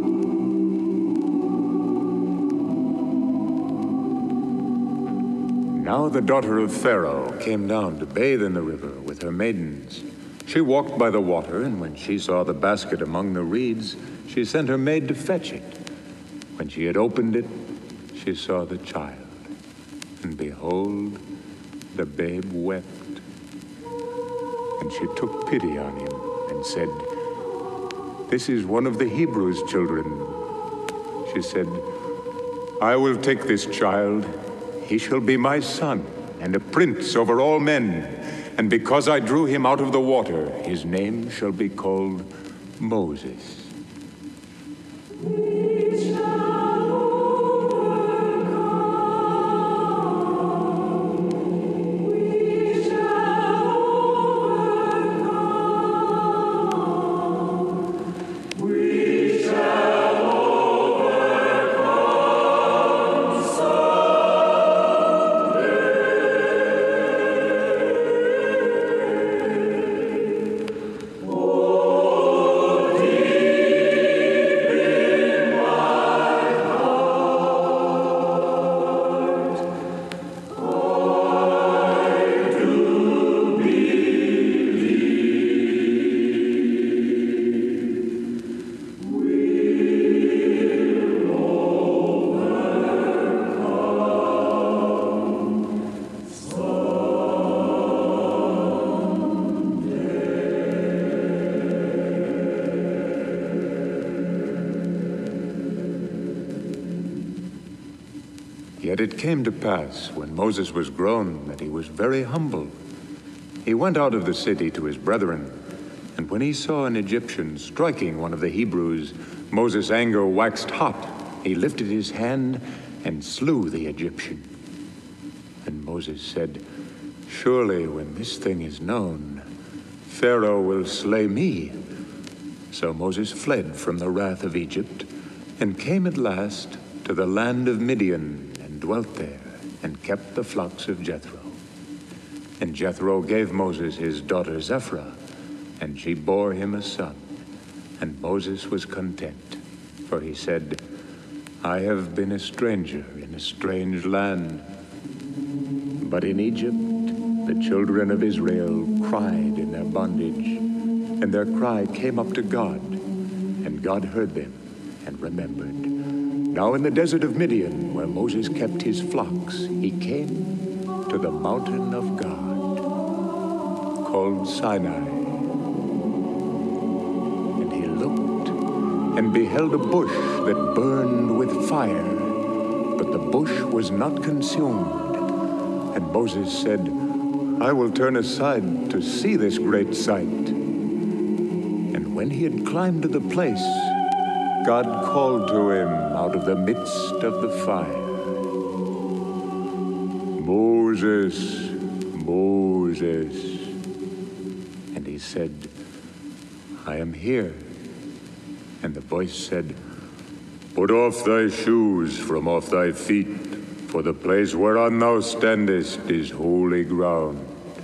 Now the daughter of Pharaoh came down to bathe in the river with her maidens. She walked by the water, and when she saw the basket among the reeds, she sent her maid to fetch it. When she had opened it, she saw the child, and behold, the babe wept. And she took pity on him and said, "This is one of the Hebrews' children." She said, "I will take this child. He shall be my son, and a prince over all men. And because I drew him out of the water, his name shall be called Moses." Yet it came to pass, when Moses was grown, that he was very humble. He went out of the city to his brethren, and when he saw an Egyptian striking one of the Hebrews, Moses' anger waxed hot. He lifted his hand and slew the Egyptian. And Moses said, Surely when this thing is known, Pharaoh will slay me. So Moses fled from the wrath of Egypt and came at last to the land of Midian and dwelt there and kept the flocks of Jethro. And Jethro gave Moses his daughter Zephra, and she bore him a son. And Moses was content, for he said, I have been a stranger in a strange land. But in Egypt, the children of Israel cried in their bondage, and their cry came up to God, and God heard them and remembered. Now in the desert of Midian, where Moses kept his flocks, he came to the mountain of God, called Sinai. And he looked and beheld a bush that burned with fire, but the bush was not consumed. And Moses said, I will turn aside to see this great sight. And when he had climbed to the place, God called to him out of the midst of the fire, Moses, Moses. And he said, I am here. And the voice said, Put off thy shoes from off thy feet, for the place whereon thou standest is holy ground.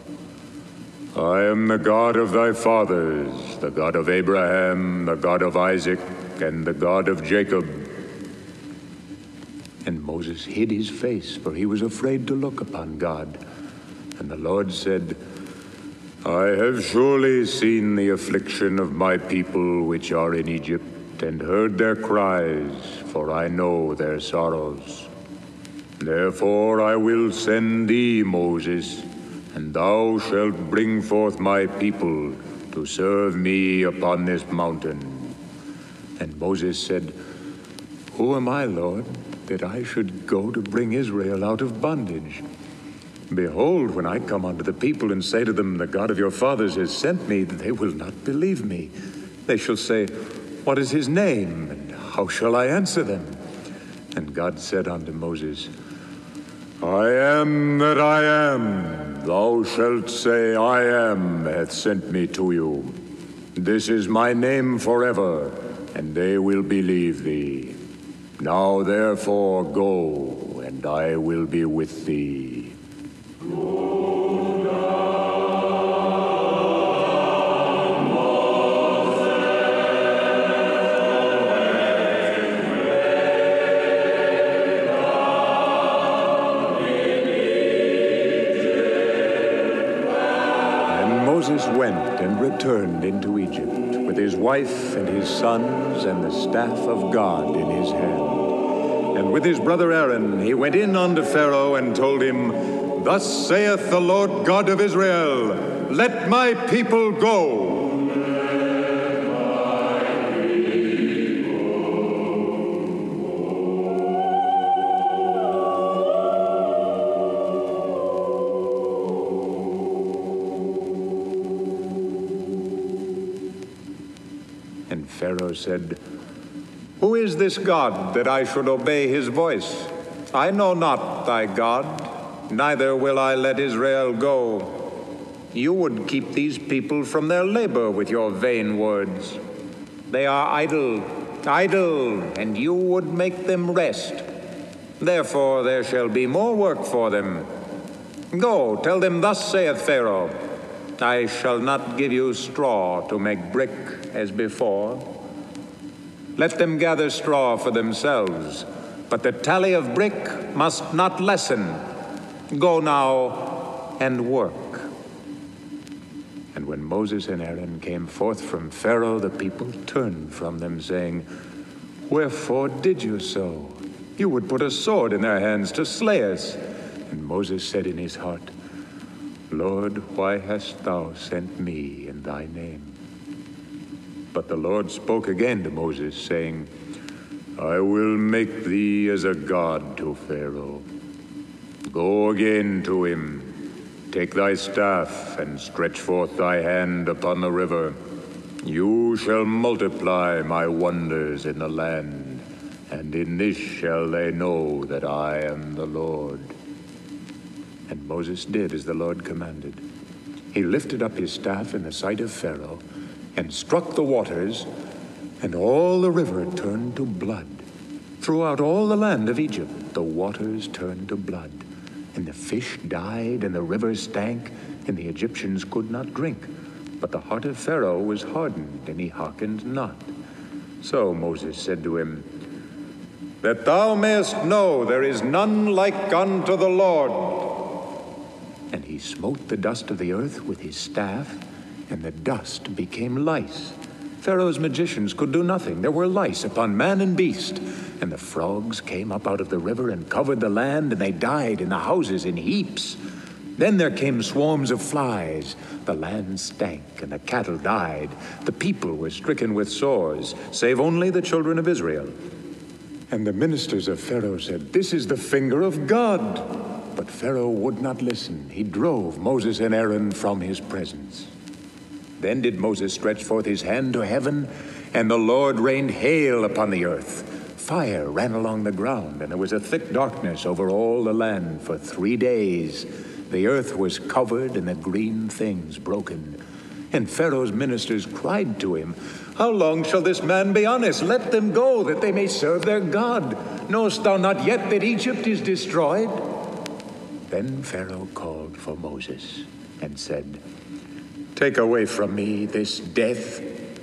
I am the God of thy fathers, the God of Abraham, the God of Isaac, and the God of Jacob. And Moses hid his face, for he was afraid to look upon God. And the Lord said, I have surely seen the affliction of my people which are in Egypt, and heard their cries, for I know their sorrows. Therefore I will send thee, Moses, and thou shalt bring forth my people to serve me upon this mountain. And Moses said, Who am I, Lord, that I should go to bring Israel out of bondage? Behold, when I come unto the people and say to them, The God of your fathers has sent me, they will not believe me. They shall say, What is his name, and how shall I answer them? And God said unto Moses, I am that I am. Thou shalt say, I am hath sent me to you. This is my name forever, and they will believe thee. Now therefore go, and I will be with thee. Moses went and returned into Egypt with his wife and his sons and the staff of God in his hand. And with his brother Aaron he went in unto Pharaoh and told him, Thus saith the Lord God of Israel, Let my people go. And Pharaoh said, Who is this God that I should obey his voice? I know not thy God, neither will I let Israel go. You would keep these people from their labor with your vain words. They are idle, and you would make them rest. Therefore there shall be more work for them. Go, tell them, Thus saith Pharaoh, I shall not give you straw to make brick as before. Let them gather straw for themselves, but the tally of brick must not lessen. Go now and work. And when Moses and Aaron came forth from Pharaoh, the people turned from them, saying, Wherefore did you so? You would put a sword in their hands to slay us. And Moses said in his heart, Lord, why hast thou sent me in thy name? But the Lord spoke again to Moses, saying, I will make thee as a god to Pharaoh. Go again to him, take thy staff, and stretch forth thy hand upon the river. You shall multiply my wonders in the land, and in this shall they know that I am the Lord. And Moses did as the Lord commanded. He lifted up his staff in the sight of Pharaoh and struck the waters, and all the river turned to blood. Throughout all the land of Egypt, the waters turned to blood, and the fish died, and the river stank, and the Egyptians could not drink. But the heart of Pharaoh was hardened, and he hearkened not. So Moses said to him, "That thou mayest know there is none like unto the Lord." And he smote the dust of the earth with his staff, and the dust became lice. Pharaoh's magicians could do nothing. There were lice upon man and beast. And the frogs came up out of the river and covered the land, and they died in the houses in heaps. Then there came swarms of flies. The land stank, and the cattle died. The people were stricken with sores, save only the children of Israel. And the ministers of Pharaoh said, "This is the finger of God." But Pharaoh would not listen. He drove Moses and Aaron from his presence. Then did Moses stretch forth his hand to heaven, and the Lord rained hail upon the earth. Fire ran along the ground, and there was a thick darkness over all the land for 3 days. The earth was covered, and the green things broken. And Pharaoh's ministers cried to him, "How long shall this man be honest? Let them go, that they may serve their God. Knowest thou not yet that Egypt is destroyed?" Then Pharaoh called for Moses and said, "Take away from me this death."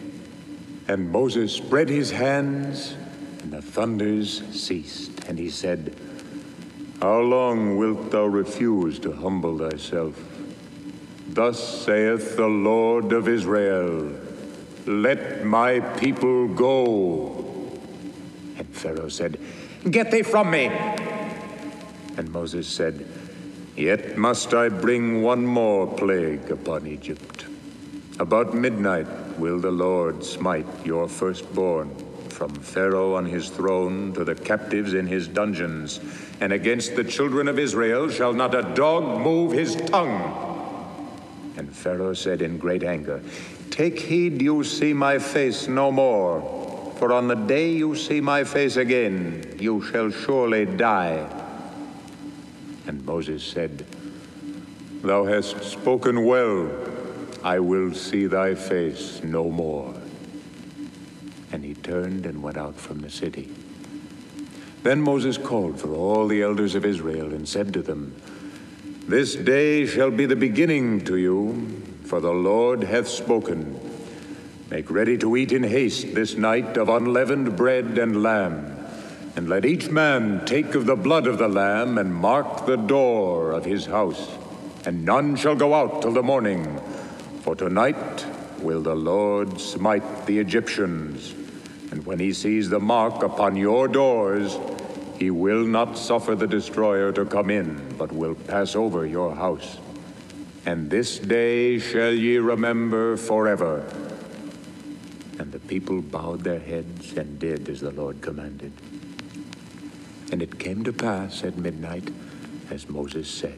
And Moses spread his hands, and the thunders ceased. And he said, "How long wilt thou refuse to humble thyself? Thus saith the Lord of Israel, let my people go." And Pharaoh said, "Get thee from me." And Moses said, "Yet must I bring one more plague upon Egypt. About midnight will the Lord smite your firstborn, from Pharaoh on his throne to the captives in his dungeons, and against the children of Israel shall not a dog move his tongue." And Pharaoh said in great anger, "Take heed you see my face no more, for on the day you see my face again, you shall surely die." And Moses said, "Thou hast spoken well. I will see thy face no more." And he turned and went out from the city. Then Moses called for all the elders of Israel and said to them, "This day shall be the beginning to you, for the Lord hath spoken. Make ready to eat in haste this night of unleavened bread and lamb. And let each man take of the blood of the lamb and mark the door of his house. And none shall go out till the morning. For tonight will the Lord smite the Egyptians. And when he sees the mark upon your doors, he will not suffer the destroyer to come in, but will pass over your house. And this day shall ye remember forever." And the people bowed their heads and did as the Lord commanded. And it came to pass at midnight, as Moses said.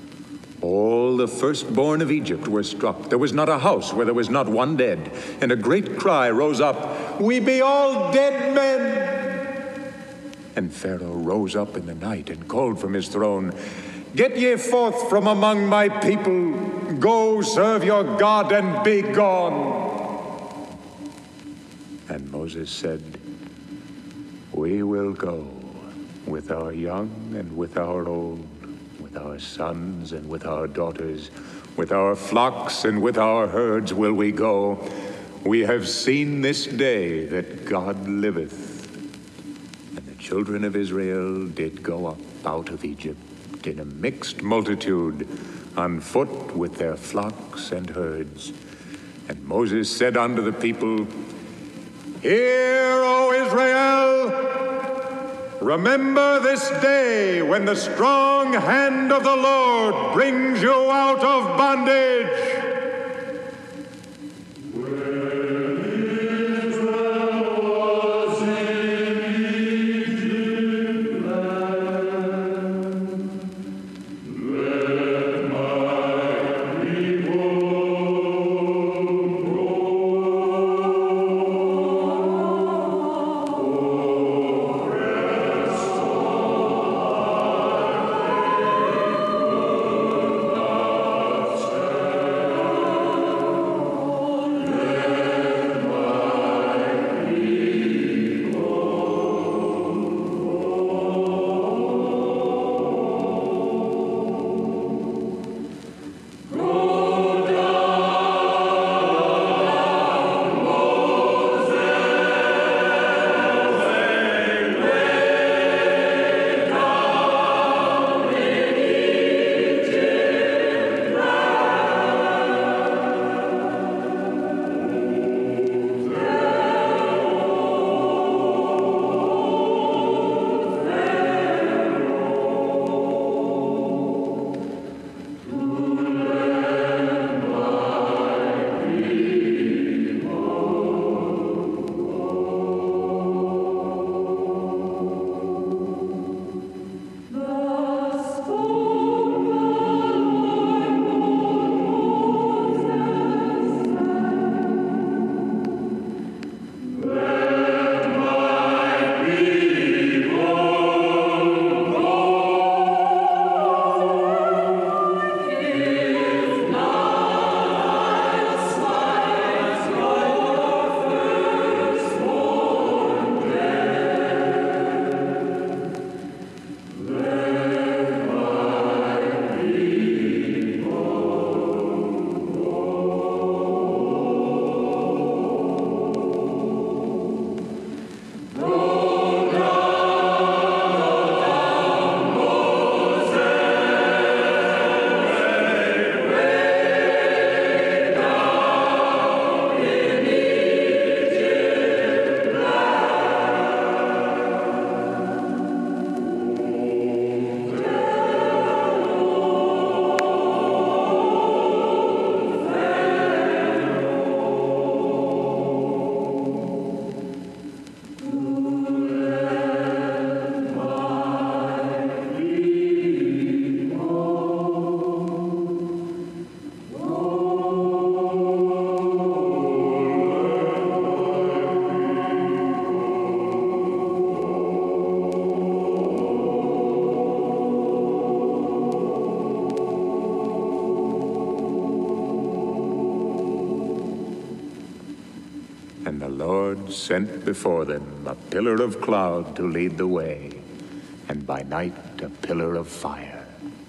All the firstborn of Egypt were struck. There was not a house where there was not one dead. And a great cry rose up, "We be all dead men." And Pharaoh rose up in the night and called from his throne, "Get ye forth from among my people. Go serve your God and be gone." And Moses said, "We will go. With our young and with our old, with our sons and with our daughters, with our flocks and with our herds will we go. We have seen this day that God liveth." And the children of Israel did go up out of Egypt in a mixed multitude, on foot with their flocks and herds. And Moses said unto the people, "Hear, O Israel! Remember this day when the strong hand of the Lord brings you out of bondage." Lord sent before them a pillar of cloud to lead the way, and by night a pillar of fire.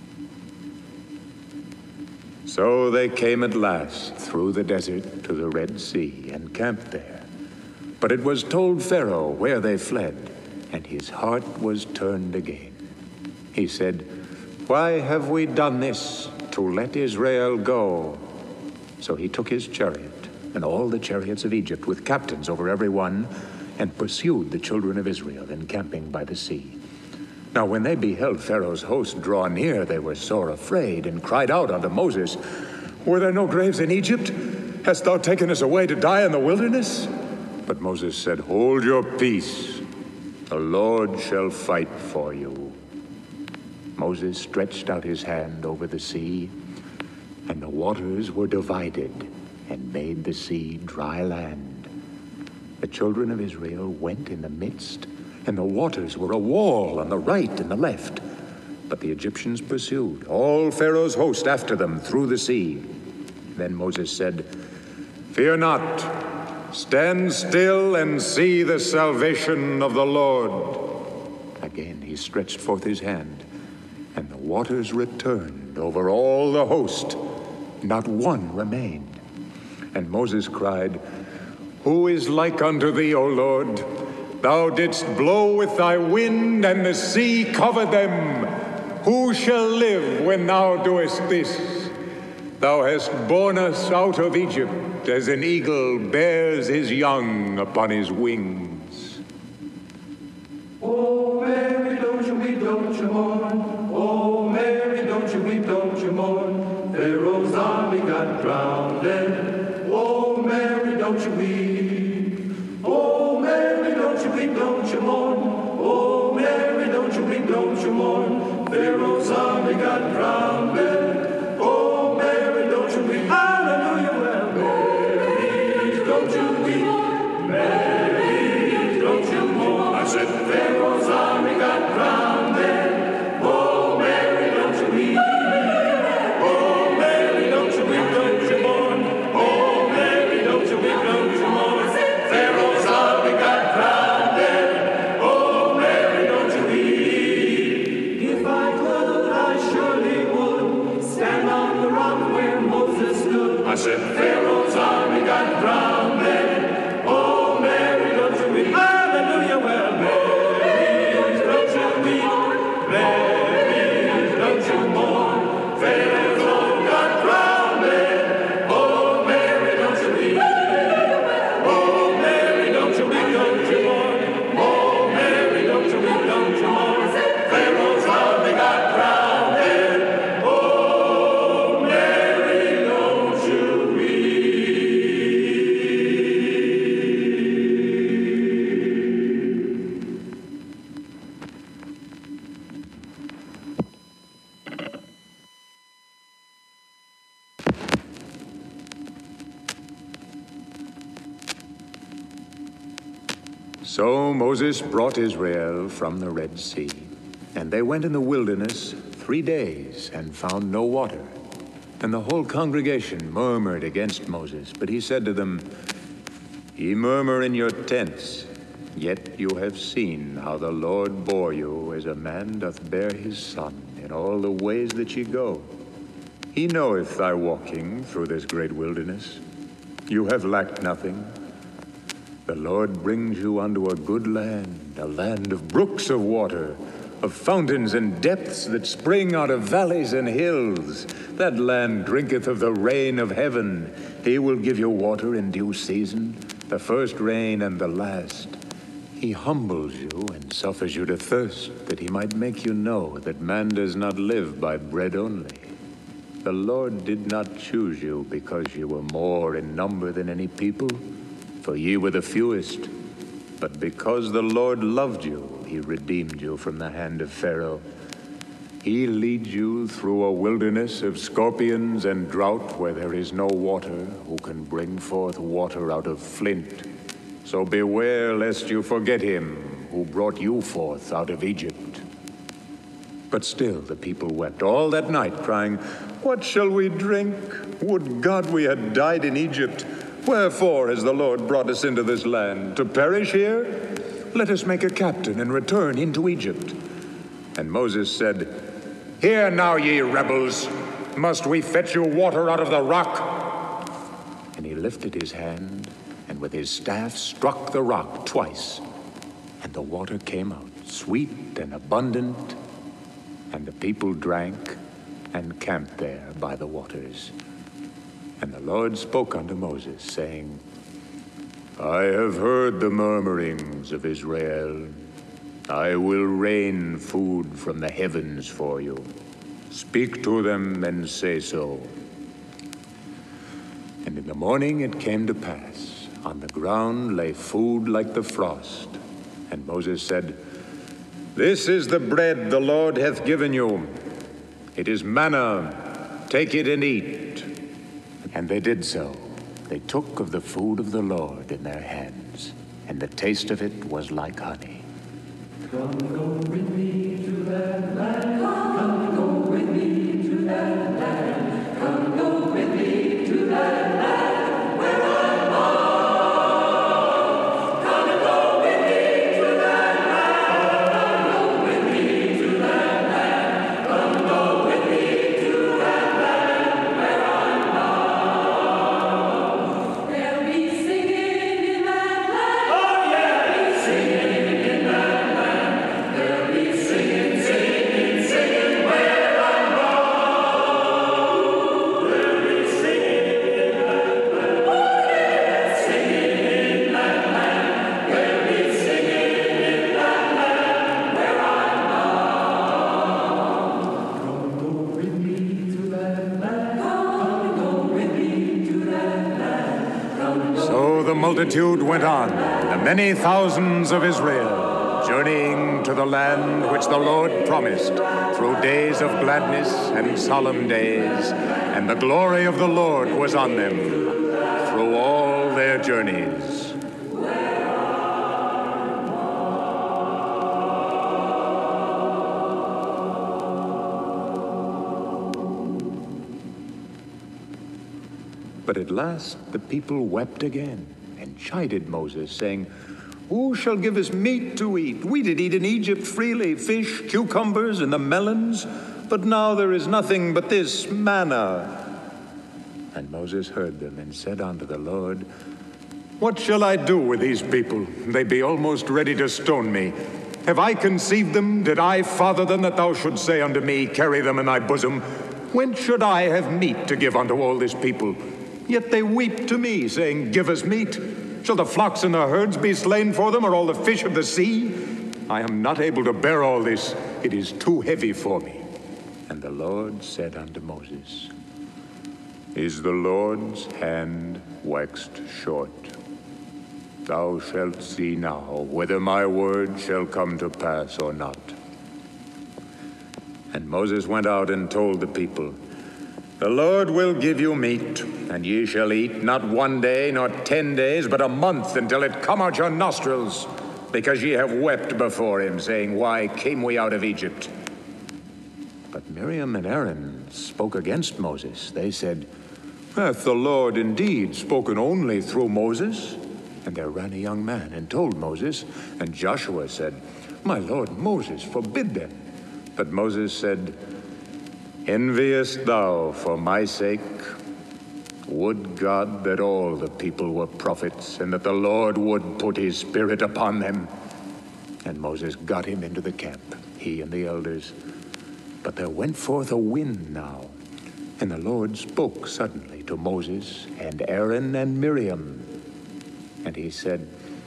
So they came at last through the desert to the Red Sea and camped there. But it was told Pharaoh where they fled, and his heart was turned again. He said, "Why have we done this to let Israel go?" So he took his chariot and all the chariots of Egypt with captains over every one, and pursued the children of Israel, encamping by the sea. Now when they beheld Pharaoh's host draw near, they were sore afraid, and cried out unto Moses, "Were there no graves in Egypt? Hast thou taken us away to die in the wilderness?" But Moses said, "Hold your peace. The Lord shall fight for you." Moses stretched out his hand over the sea, and the waters were divided, and made the sea dry land. The children of Israel went in the midst, and the waters were a wall on the right and the left. But the Egyptians pursued, all Pharaoh's host after them through the sea. Then Moses said, "Fear not, stand still and see the salvation of the Lord." Again he stretched forth his hand, and the waters returned over all the host. Not one remained. And Moses cried, "Who is like unto thee, O Lord? Thou didst blow with thy wind, and the sea covered them. Who shall live when thou doest this? Thou hast borne us out of Egypt, as an eagle bears his young upon his wings." Oh, Mary, don't you weep, don't you mourn. Oh, Mary, don't you weep, don't you mourn. Pharaoh's army got drowned. Oh, Mary, don't you weep. Oh, Mary, don't you weep, don't you mourn. Oh, Mary, don't you weep, don't you mourn. Pharaoh's army got drowned. Oh, Mary, don't you weep. Hallelujah, well, Mary, don't you weep. Mary, don't you mourn. I said, Pharaoh's army got drowned. Oh, Mary, don't you weep. Oh, Mary, don't you weep, don't you mourn. Oh, Mary, don't you weep, don't you mourn. Pharaoh's army got drowned. Oh, Mary, don't you weep. If I could, I surely would stand on the rock where Moses stood. I said, Pharaoh's army got drowned. Oh, Mary, don't you weep. Hallelujah, well, Mary, don't you weep. Mary, don't you mourn. Pharaoh got drowned. Oh, Mary, don't you weep. Oh, Mary, don't you weep, don't you mourn. Oh, Mary, don't you weep, don't you mourn. Pharaoh's army got drowned. Oh, Mary, don't you weep. So Moses brought Israel from the Red Sea, and they went in the wilderness 3 days and found no water. And the whole congregation murmured against Moses, but he said to them, "Ye murmur in your tents, yet you have seen how the Lord bore you as a man doth bear his son in all the ways that ye go. He knoweth thy walking through this great wilderness. You have lacked nothing. The Lord brings you unto a good land, a land of brooks of water, of fountains and depths that spring out of valleys and hills. That land drinketh of the rain of heaven. He will give you water in due season, the first rain and the last. He humbles you and suffers you to thirst, that he might make you know that man does not live by bread only. The Lord did not choose you because ye were more in number than any people, for ye were the fewest, but because the Lord loved you, he redeemed you from the hand of Pharaoh. He leads you through a wilderness of scorpions and drought where there is no water, who can bring forth water out of flint. So beware lest you forget him who brought you forth out of Egypt." But still the people wept all that night, crying, "What shall we drink? Would God we had died in Egypt, Wherefore has the Lord brought us into this land? To perish here? Let us make a captain and return into Egypt. And Moses said, Hear now, ye rebels, must we fetch you water out of the rock? And he lifted his hand, and with his staff struck the rock twice, and the water came out, sweet and abundant, and the people drank and camped there by the waters. And the Lord spoke unto Moses, saying, I have heard the murmurings of Israel. I will rain food from the heavens for you. Speak to them and say so. And in the morning it came to pass, on the ground lay food like the frost. And Moses said, This is the bread the Lord hath given you. It is manna. Take it and eat. And they did so. They took of the food of the Lord in their hands, and the taste of it was like honey. Come go with me to that land. Come go with me to that land. Come go with me to that land where I'm born. Come and go with me to that land. Come go with me to that land. Come go with me to that land where I'm born. There'll be singing in that land. Oh yeah, be singing in that land. So the multitude went on, the many thousands of Israel, journeying to the land which the Lord promised, through days of gladness and solemn days, and the glory of the Lord was on them through all their journeys. But at last the people wept again and chided Moses, saying, Who shall give us meat to eat? We did eat in Egypt freely, fish, cucumbers, and the melons, but now there is nothing but this manna. And Moses heard them and said unto the Lord, What shall I do with these people? They be almost ready to stone me. Have I conceived them? Did I father them, that thou shouldst say unto me, Carry them in thy bosom? Whence should I have meat to give unto all this people? Yet they weep to me, saying, Give us meat. Shall the flocks and the herds be slain for them, or all the fish of the sea? I am not able to bear all this. It is too heavy for me. And the Lord said unto Moses, Is the Lord's hand waxed short? Thou shalt see now whether my word shall come to pass or not. And Moses went out and told the people, The Lord will give you meat, and ye shall eat, not 1 day, nor 10 days, but a month, until it come out your nostrils, because ye have wept before him, saying, Why came we out of Egypt? But Miriam and Aaron spoke against Moses. They said, Hath the Lord indeed spoken only through Moses? And there ran a young man and told Moses, and Joshua said, My lord Moses, forbid them. But Moses said, Enviest thou for my sake? Would God that all the people were prophets, and that the Lord would put his spirit upon them. And Moses got him into the camp, he and the elders. But there went forth a wind now, and the Lord spoke suddenly to Moses and Aaron and Miriam. And he said,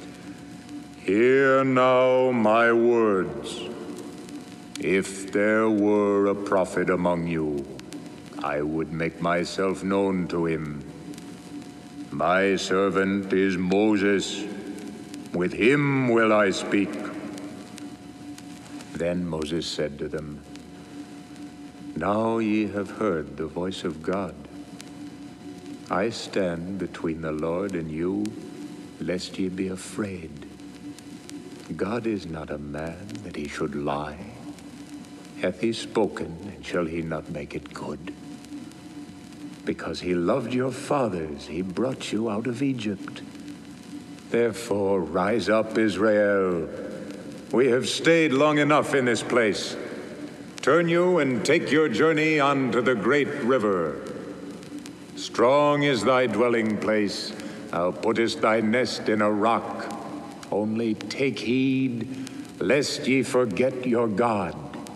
Hear now my words. If there were a prophet among you, I would make myself known to him. My servant is Moses. With him will I speak. Then Moses said to them, Now ye have heard the voice of God. I stand between the Lord and you, lest ye be afraid. God is not a man that he should lie. Hath he spoken, and shall he not make it good? Because he loved your fathers, he brought you out of Egypt. Therefore, rise up, Israel. We have stayed long enough in this place. Turn you and take your journey on to the great river. Strong is thy dwelling place. Thou puttest thy nest in a rock. Only take heed, lest ye forget your God.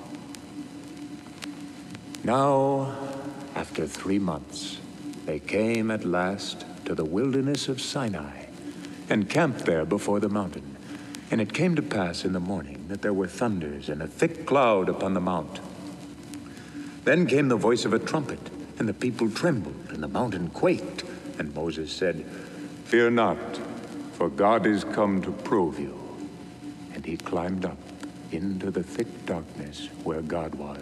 Now, after 3 months, they came at last to the wilderness of Sinai, and camped there before the mountain. And it came to pass in the morning that there were thunders and a thick cloud upon the mount. Then came the voice of a trumpet, and the people trembled, and the mountain quaked. And Moses said, "Fear not, for God is come to prove you." And he climbed up into the thick darkness where God was.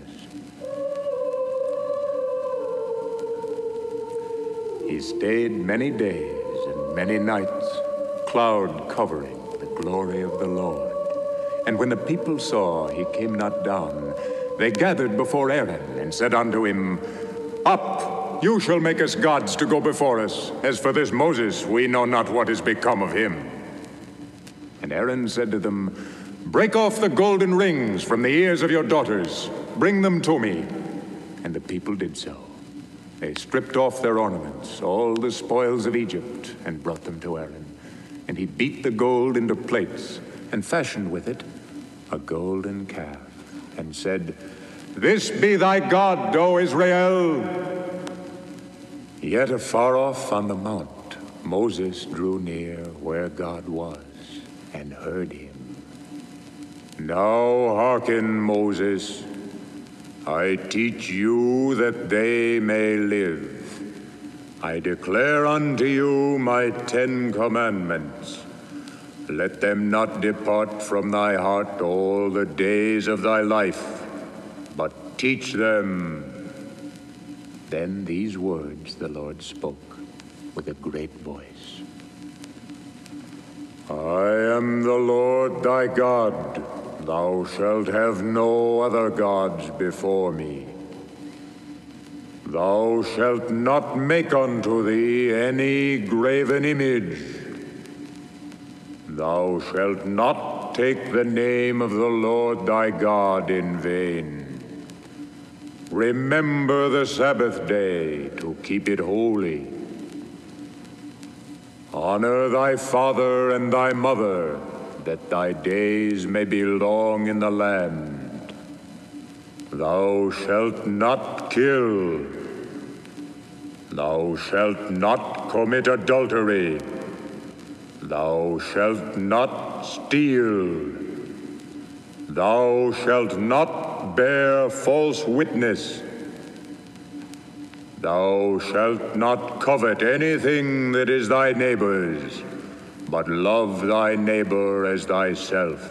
He stayed many days and many nights, cloud covering the glory of the Lord. And when the people saw he came not down, they gathered before Aaron and said unto him, "Up, you shall make us gods to go before us. As for this Moses, we know not what is become of him." And Aaron said to them, "Break off the golden rings from the ears of your daughters. Bring them to me." And the people did so. They stripped off their ornaments, all the spoils of Egypt, and brought them to Aaron. And he beat the gold into plates, and fashioned with it a golden calf, and said, "This be thy God, O Israel." Yet afar off on the mount, Moses drew near where God was, and heard him. "Now hearken, Moses, I teach you that they may live. I declare unto you my 10 commandments. Let them not depart from thy heart all the days of thy life, but teach them." Then these words the Lord spoke with a great voice. "I am the Lord thy God. Thou shalt have no other gods before me. Thou shalt not make unto thee any graven image. Thou shalt not take the name of the Lord thy God in vain. Remember the Sabbath day to keep it holy. Honor thy father and thy mother, that thy days may be long in the land. Thou shalt not kill. Thou shalt not commit adultery. Thou shalt not steal. Thou shalt not bear false witness. Thou shalt not covet anything that is thy neighbor's, but love thy neighbor as thyself."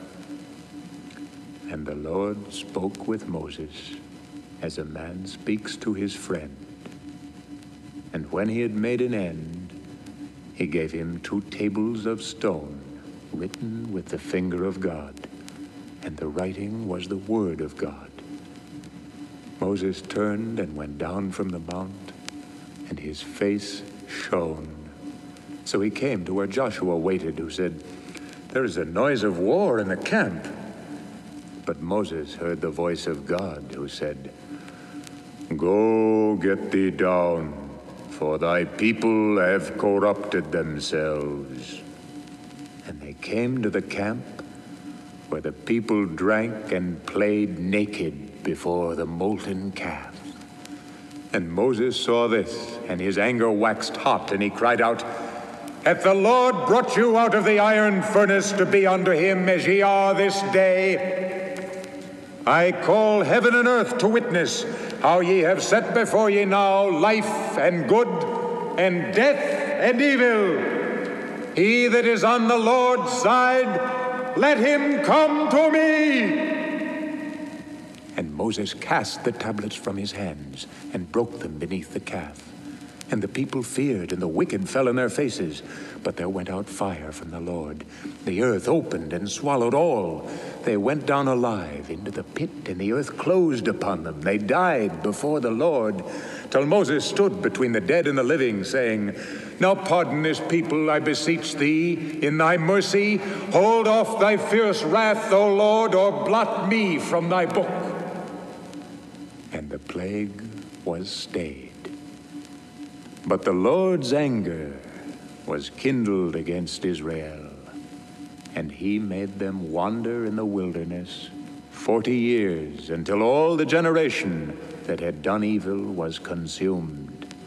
And the Lord spoke with Moses as a man speaks to his friend. And when he had made an end, he gave him 2 tables of stone written with the finger of God, and the writing was the word of God. Moses turned and went down from the mount, and his face shone. So he came to where Joshua waited, who said, "There is a noise of war in the camp." But Moses heard the voice of God, who said, "Go, get thee down, for thy people have corrupted themselves." And they came to the camp, where the people drank and played naked before the molten calf. And Moses saw this, and his anger waxed hot, and he cried out, "Hath the Lord brought you out of the iron furnace to be unto him as ye are this day? I call heaven and earth to witness how ye have set before ye now life and good, and death and evil. He that is on the Lord's side, let him come to me." And Moses cast the tablets from his hands and broke them beneath the calf. And the people feared, and the wicked fell on their faces. But there went out fire from the Lord. The earth opened and swallowed all. They went down alive into the pit, and the earth closed upon them. They died before the Lord, till Moses stood between the dead and the living, saying, Now pardon this people, I beseech thee, in thy mercy. Hold off thy fierce wrath, O Lord, or blot me from thy book. And the plague was stayed. But the Lord's anger was kindled against Israel, and he made them wander in the wilderness 40 years, until all the generation that had done evil was consumed.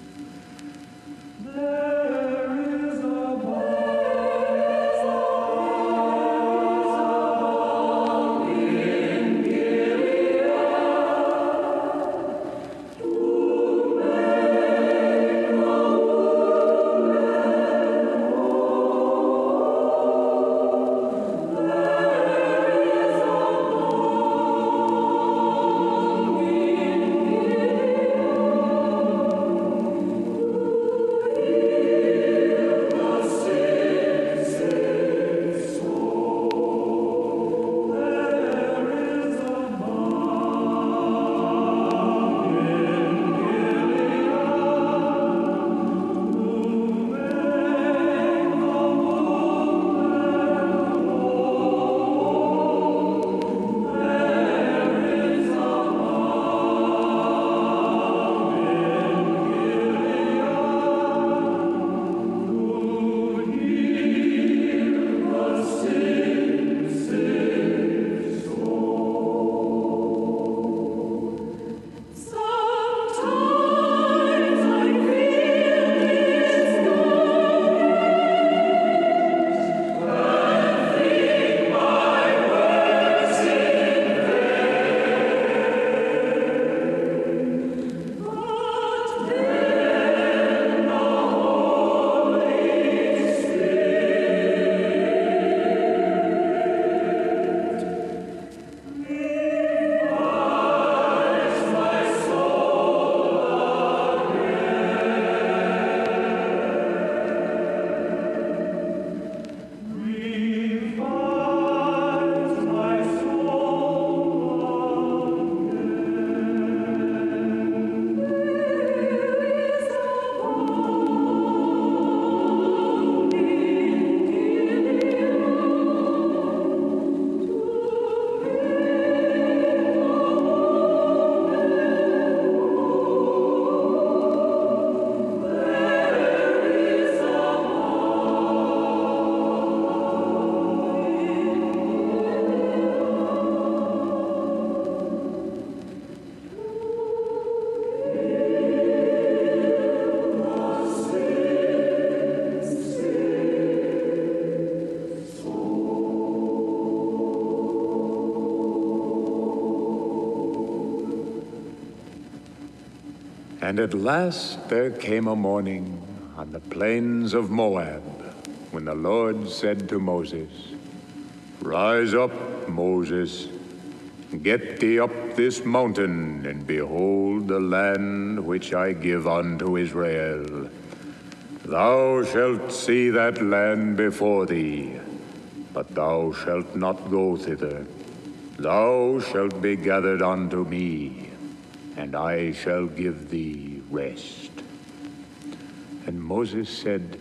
And at last there came a morning on the plains of Moab, when the Lord said to Moses, Rise up, Moses, get thee up this mountain, and behold the land which I give unto Israel. Thou shalt see that land before thee, but thou shalt not go thither. Thou shalt be gathered unto me, and I shall give thee rest. And Moses said,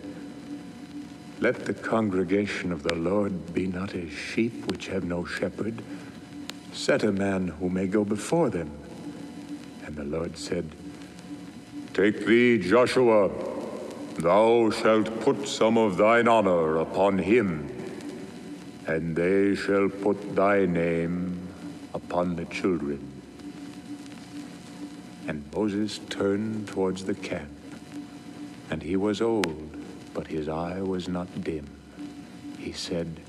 Let the congregation of the Lord be not as sheep which have no shepherd. Set a man who may go before them. And the Lord said, Take thee Joshua, thou shalt put some of thine honor upon him, and they shall put thy name upon the children. And Moses turned towards the camp, and he was old, but his eye was not dim. He said,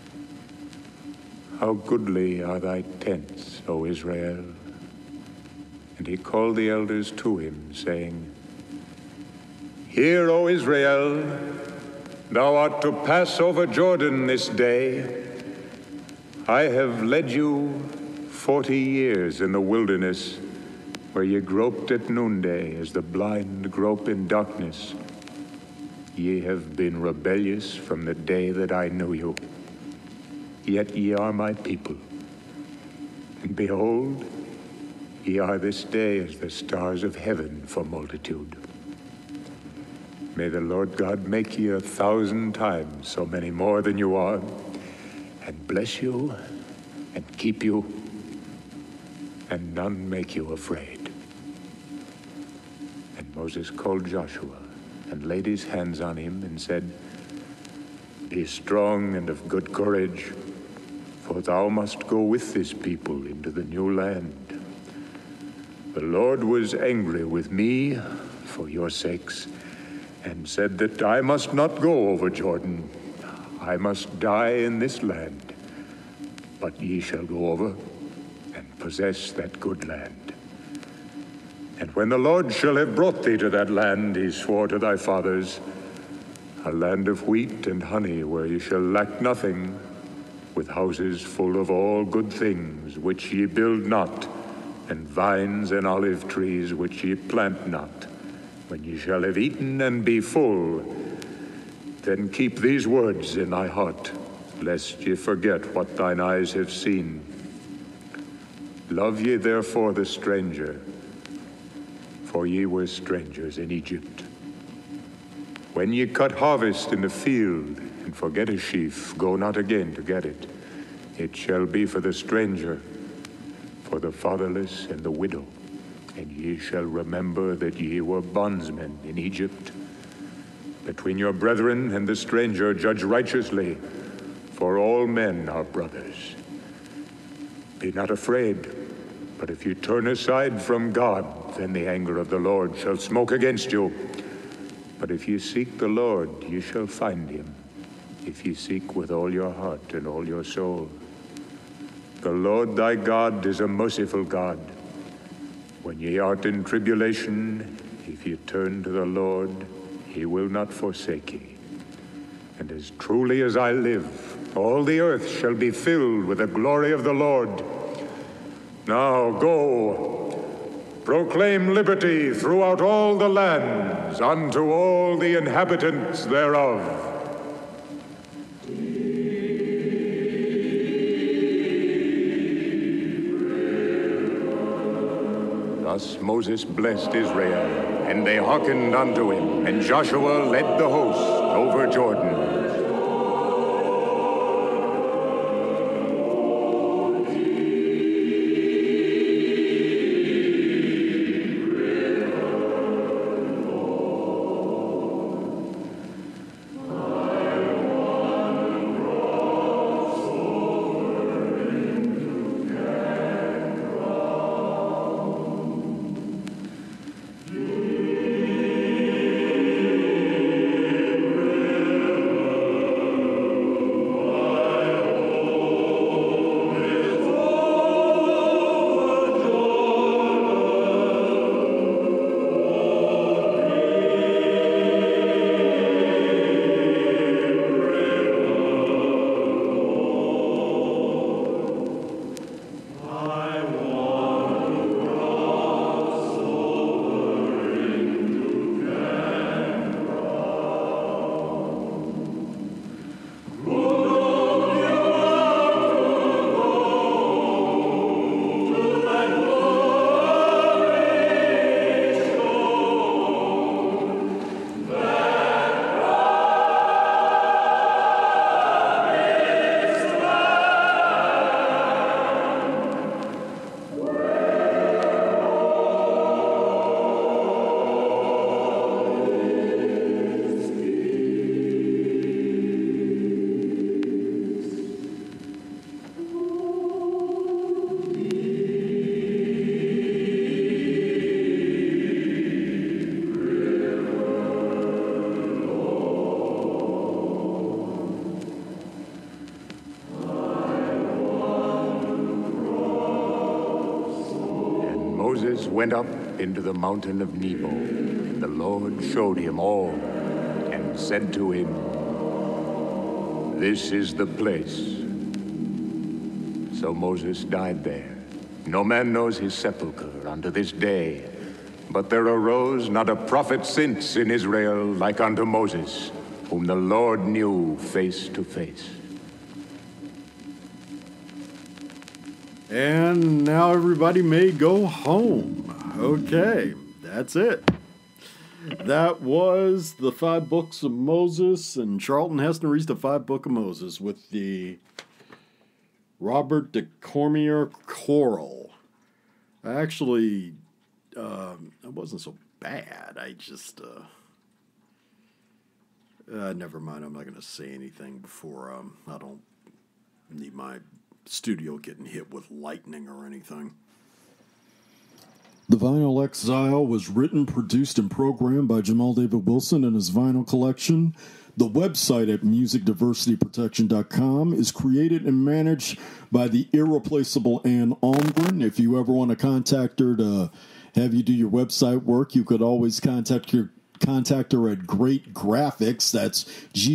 How goodly are thy tents, O Israel. And he called the elders to him, saying, Hear, O Israel, thou art to pass over Jordan this day. I have led you 40 years in the wilderness, where ye groped at noonday as the blind grope in darkness. Ye have been rebellious from the day that I knew you. Yet ye are my people. And behold, ye are this day as the stars of heaven for multitude. May the Lord God make ye 1,000 times so many more than you are, and bless you, and keep you, and none make you afraid. And Moses called Joshua, and laid his hands on him, and said, Be strong and of good courage, for thou must go with this people into the new land. The Lord was angry with me for your sakes, and said that I must not go over Jordan. I must die in this land. But ye shall go over and possess that good land. And when the Lord shall have brought thee to that land he swore to thy fathers, a land of wheat and honey, where ye shall lack nothing, with houses full of all good things, which ye build not, and vines and olive trees, which ye plant not, when ye shall have eaten and be full, then keep these words in thy heart, lest ye forget what thine eyes have seen. Love ye therefore the stranger, for ye were strangers in Egypt. When ye cut harvest in the field, and forget a sheaf, go not again to get it. It shall be for the stranger, for the fatherless and the widow. And ye shall remember that ye were bondsmen in Egypt. Between your brethren and the stranger judge righteously, for all men are brothers. Be not afraid, but if you turn aside from God, then the anger of the Lord shall smoke against you. But if you seek the Lord, ye shall find him, if ye seek with all your heart and all your soul. The Lord thy God is a merciful God. When ye art in tribulation, if ye turn to the Lord, he will not forsake ye. And as truly as I live, all the earth shall be filled with the glory of the Lord. Now go, proclaim liberty throughout all the lands, unto all the inhabitants thereof. Thus Moses blessed Israel, and they hearkened unto him, and Joshua led the host over Jordan. Moses went up into the mountain of Nebo, and the Lord showed him all, and said to him, This is the place. So Moses died there, No man knows his sepulchre unto this day. But there arose not a prophet since in Israel like unto Moses, whom the Lord knew face to face. And now everybody may go home. Okay, that's it. That was the 5 books of Moses, and Charlton Heston reads the 5 book of Moses with the Robert DeCormier Chorale. Actually, it wasn't so bad. I just, never mind. I'm not going to say anything before, I don't need my studio getting hit with lightning or anything. The Vinyl Exile was written, produced, and programmed by Jamal David Wilson and his vinyl collection. The website at musicdiversityprotection.com is created and managed by the irreplaceable Ann Almgren. If you ever want to contact her to have you do your website work, you could always contact her at Great Graphics. That's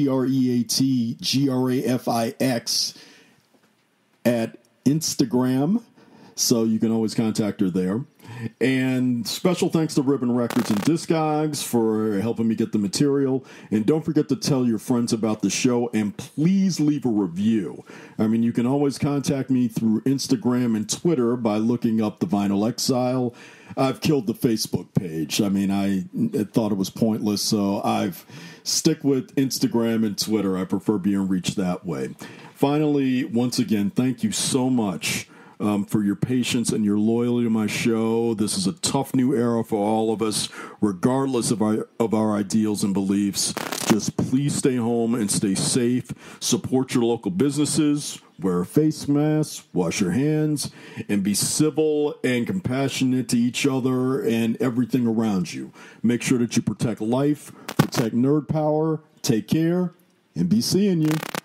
GreatGrafix at Instagram. So you can always contact her there. And special thanks to Ribbon Records and Discogs for helping me get the material. And don't forget to tell your friends about the show, and please leave a review. I mean, you can always contact me through Instagram and Twitter by looking up The Vinyl Exile. I've killed the Facebook page. I mean, I thought it was pointless, so I've stick with Instagram and Twitter. I prefer being reached that way. Finally, once again, thank you so much for your patience and your loyalty to my show. This is a tough new era for all of us, regardless of our ideals and beliefs. Just please stay home and stay safe. Support your local businesses. Wear a face mask. Wash your hands. And be civil and compassionate to each other and everything around you. Make sure that you protect life, protect nerd power. Take care, and be seeing you.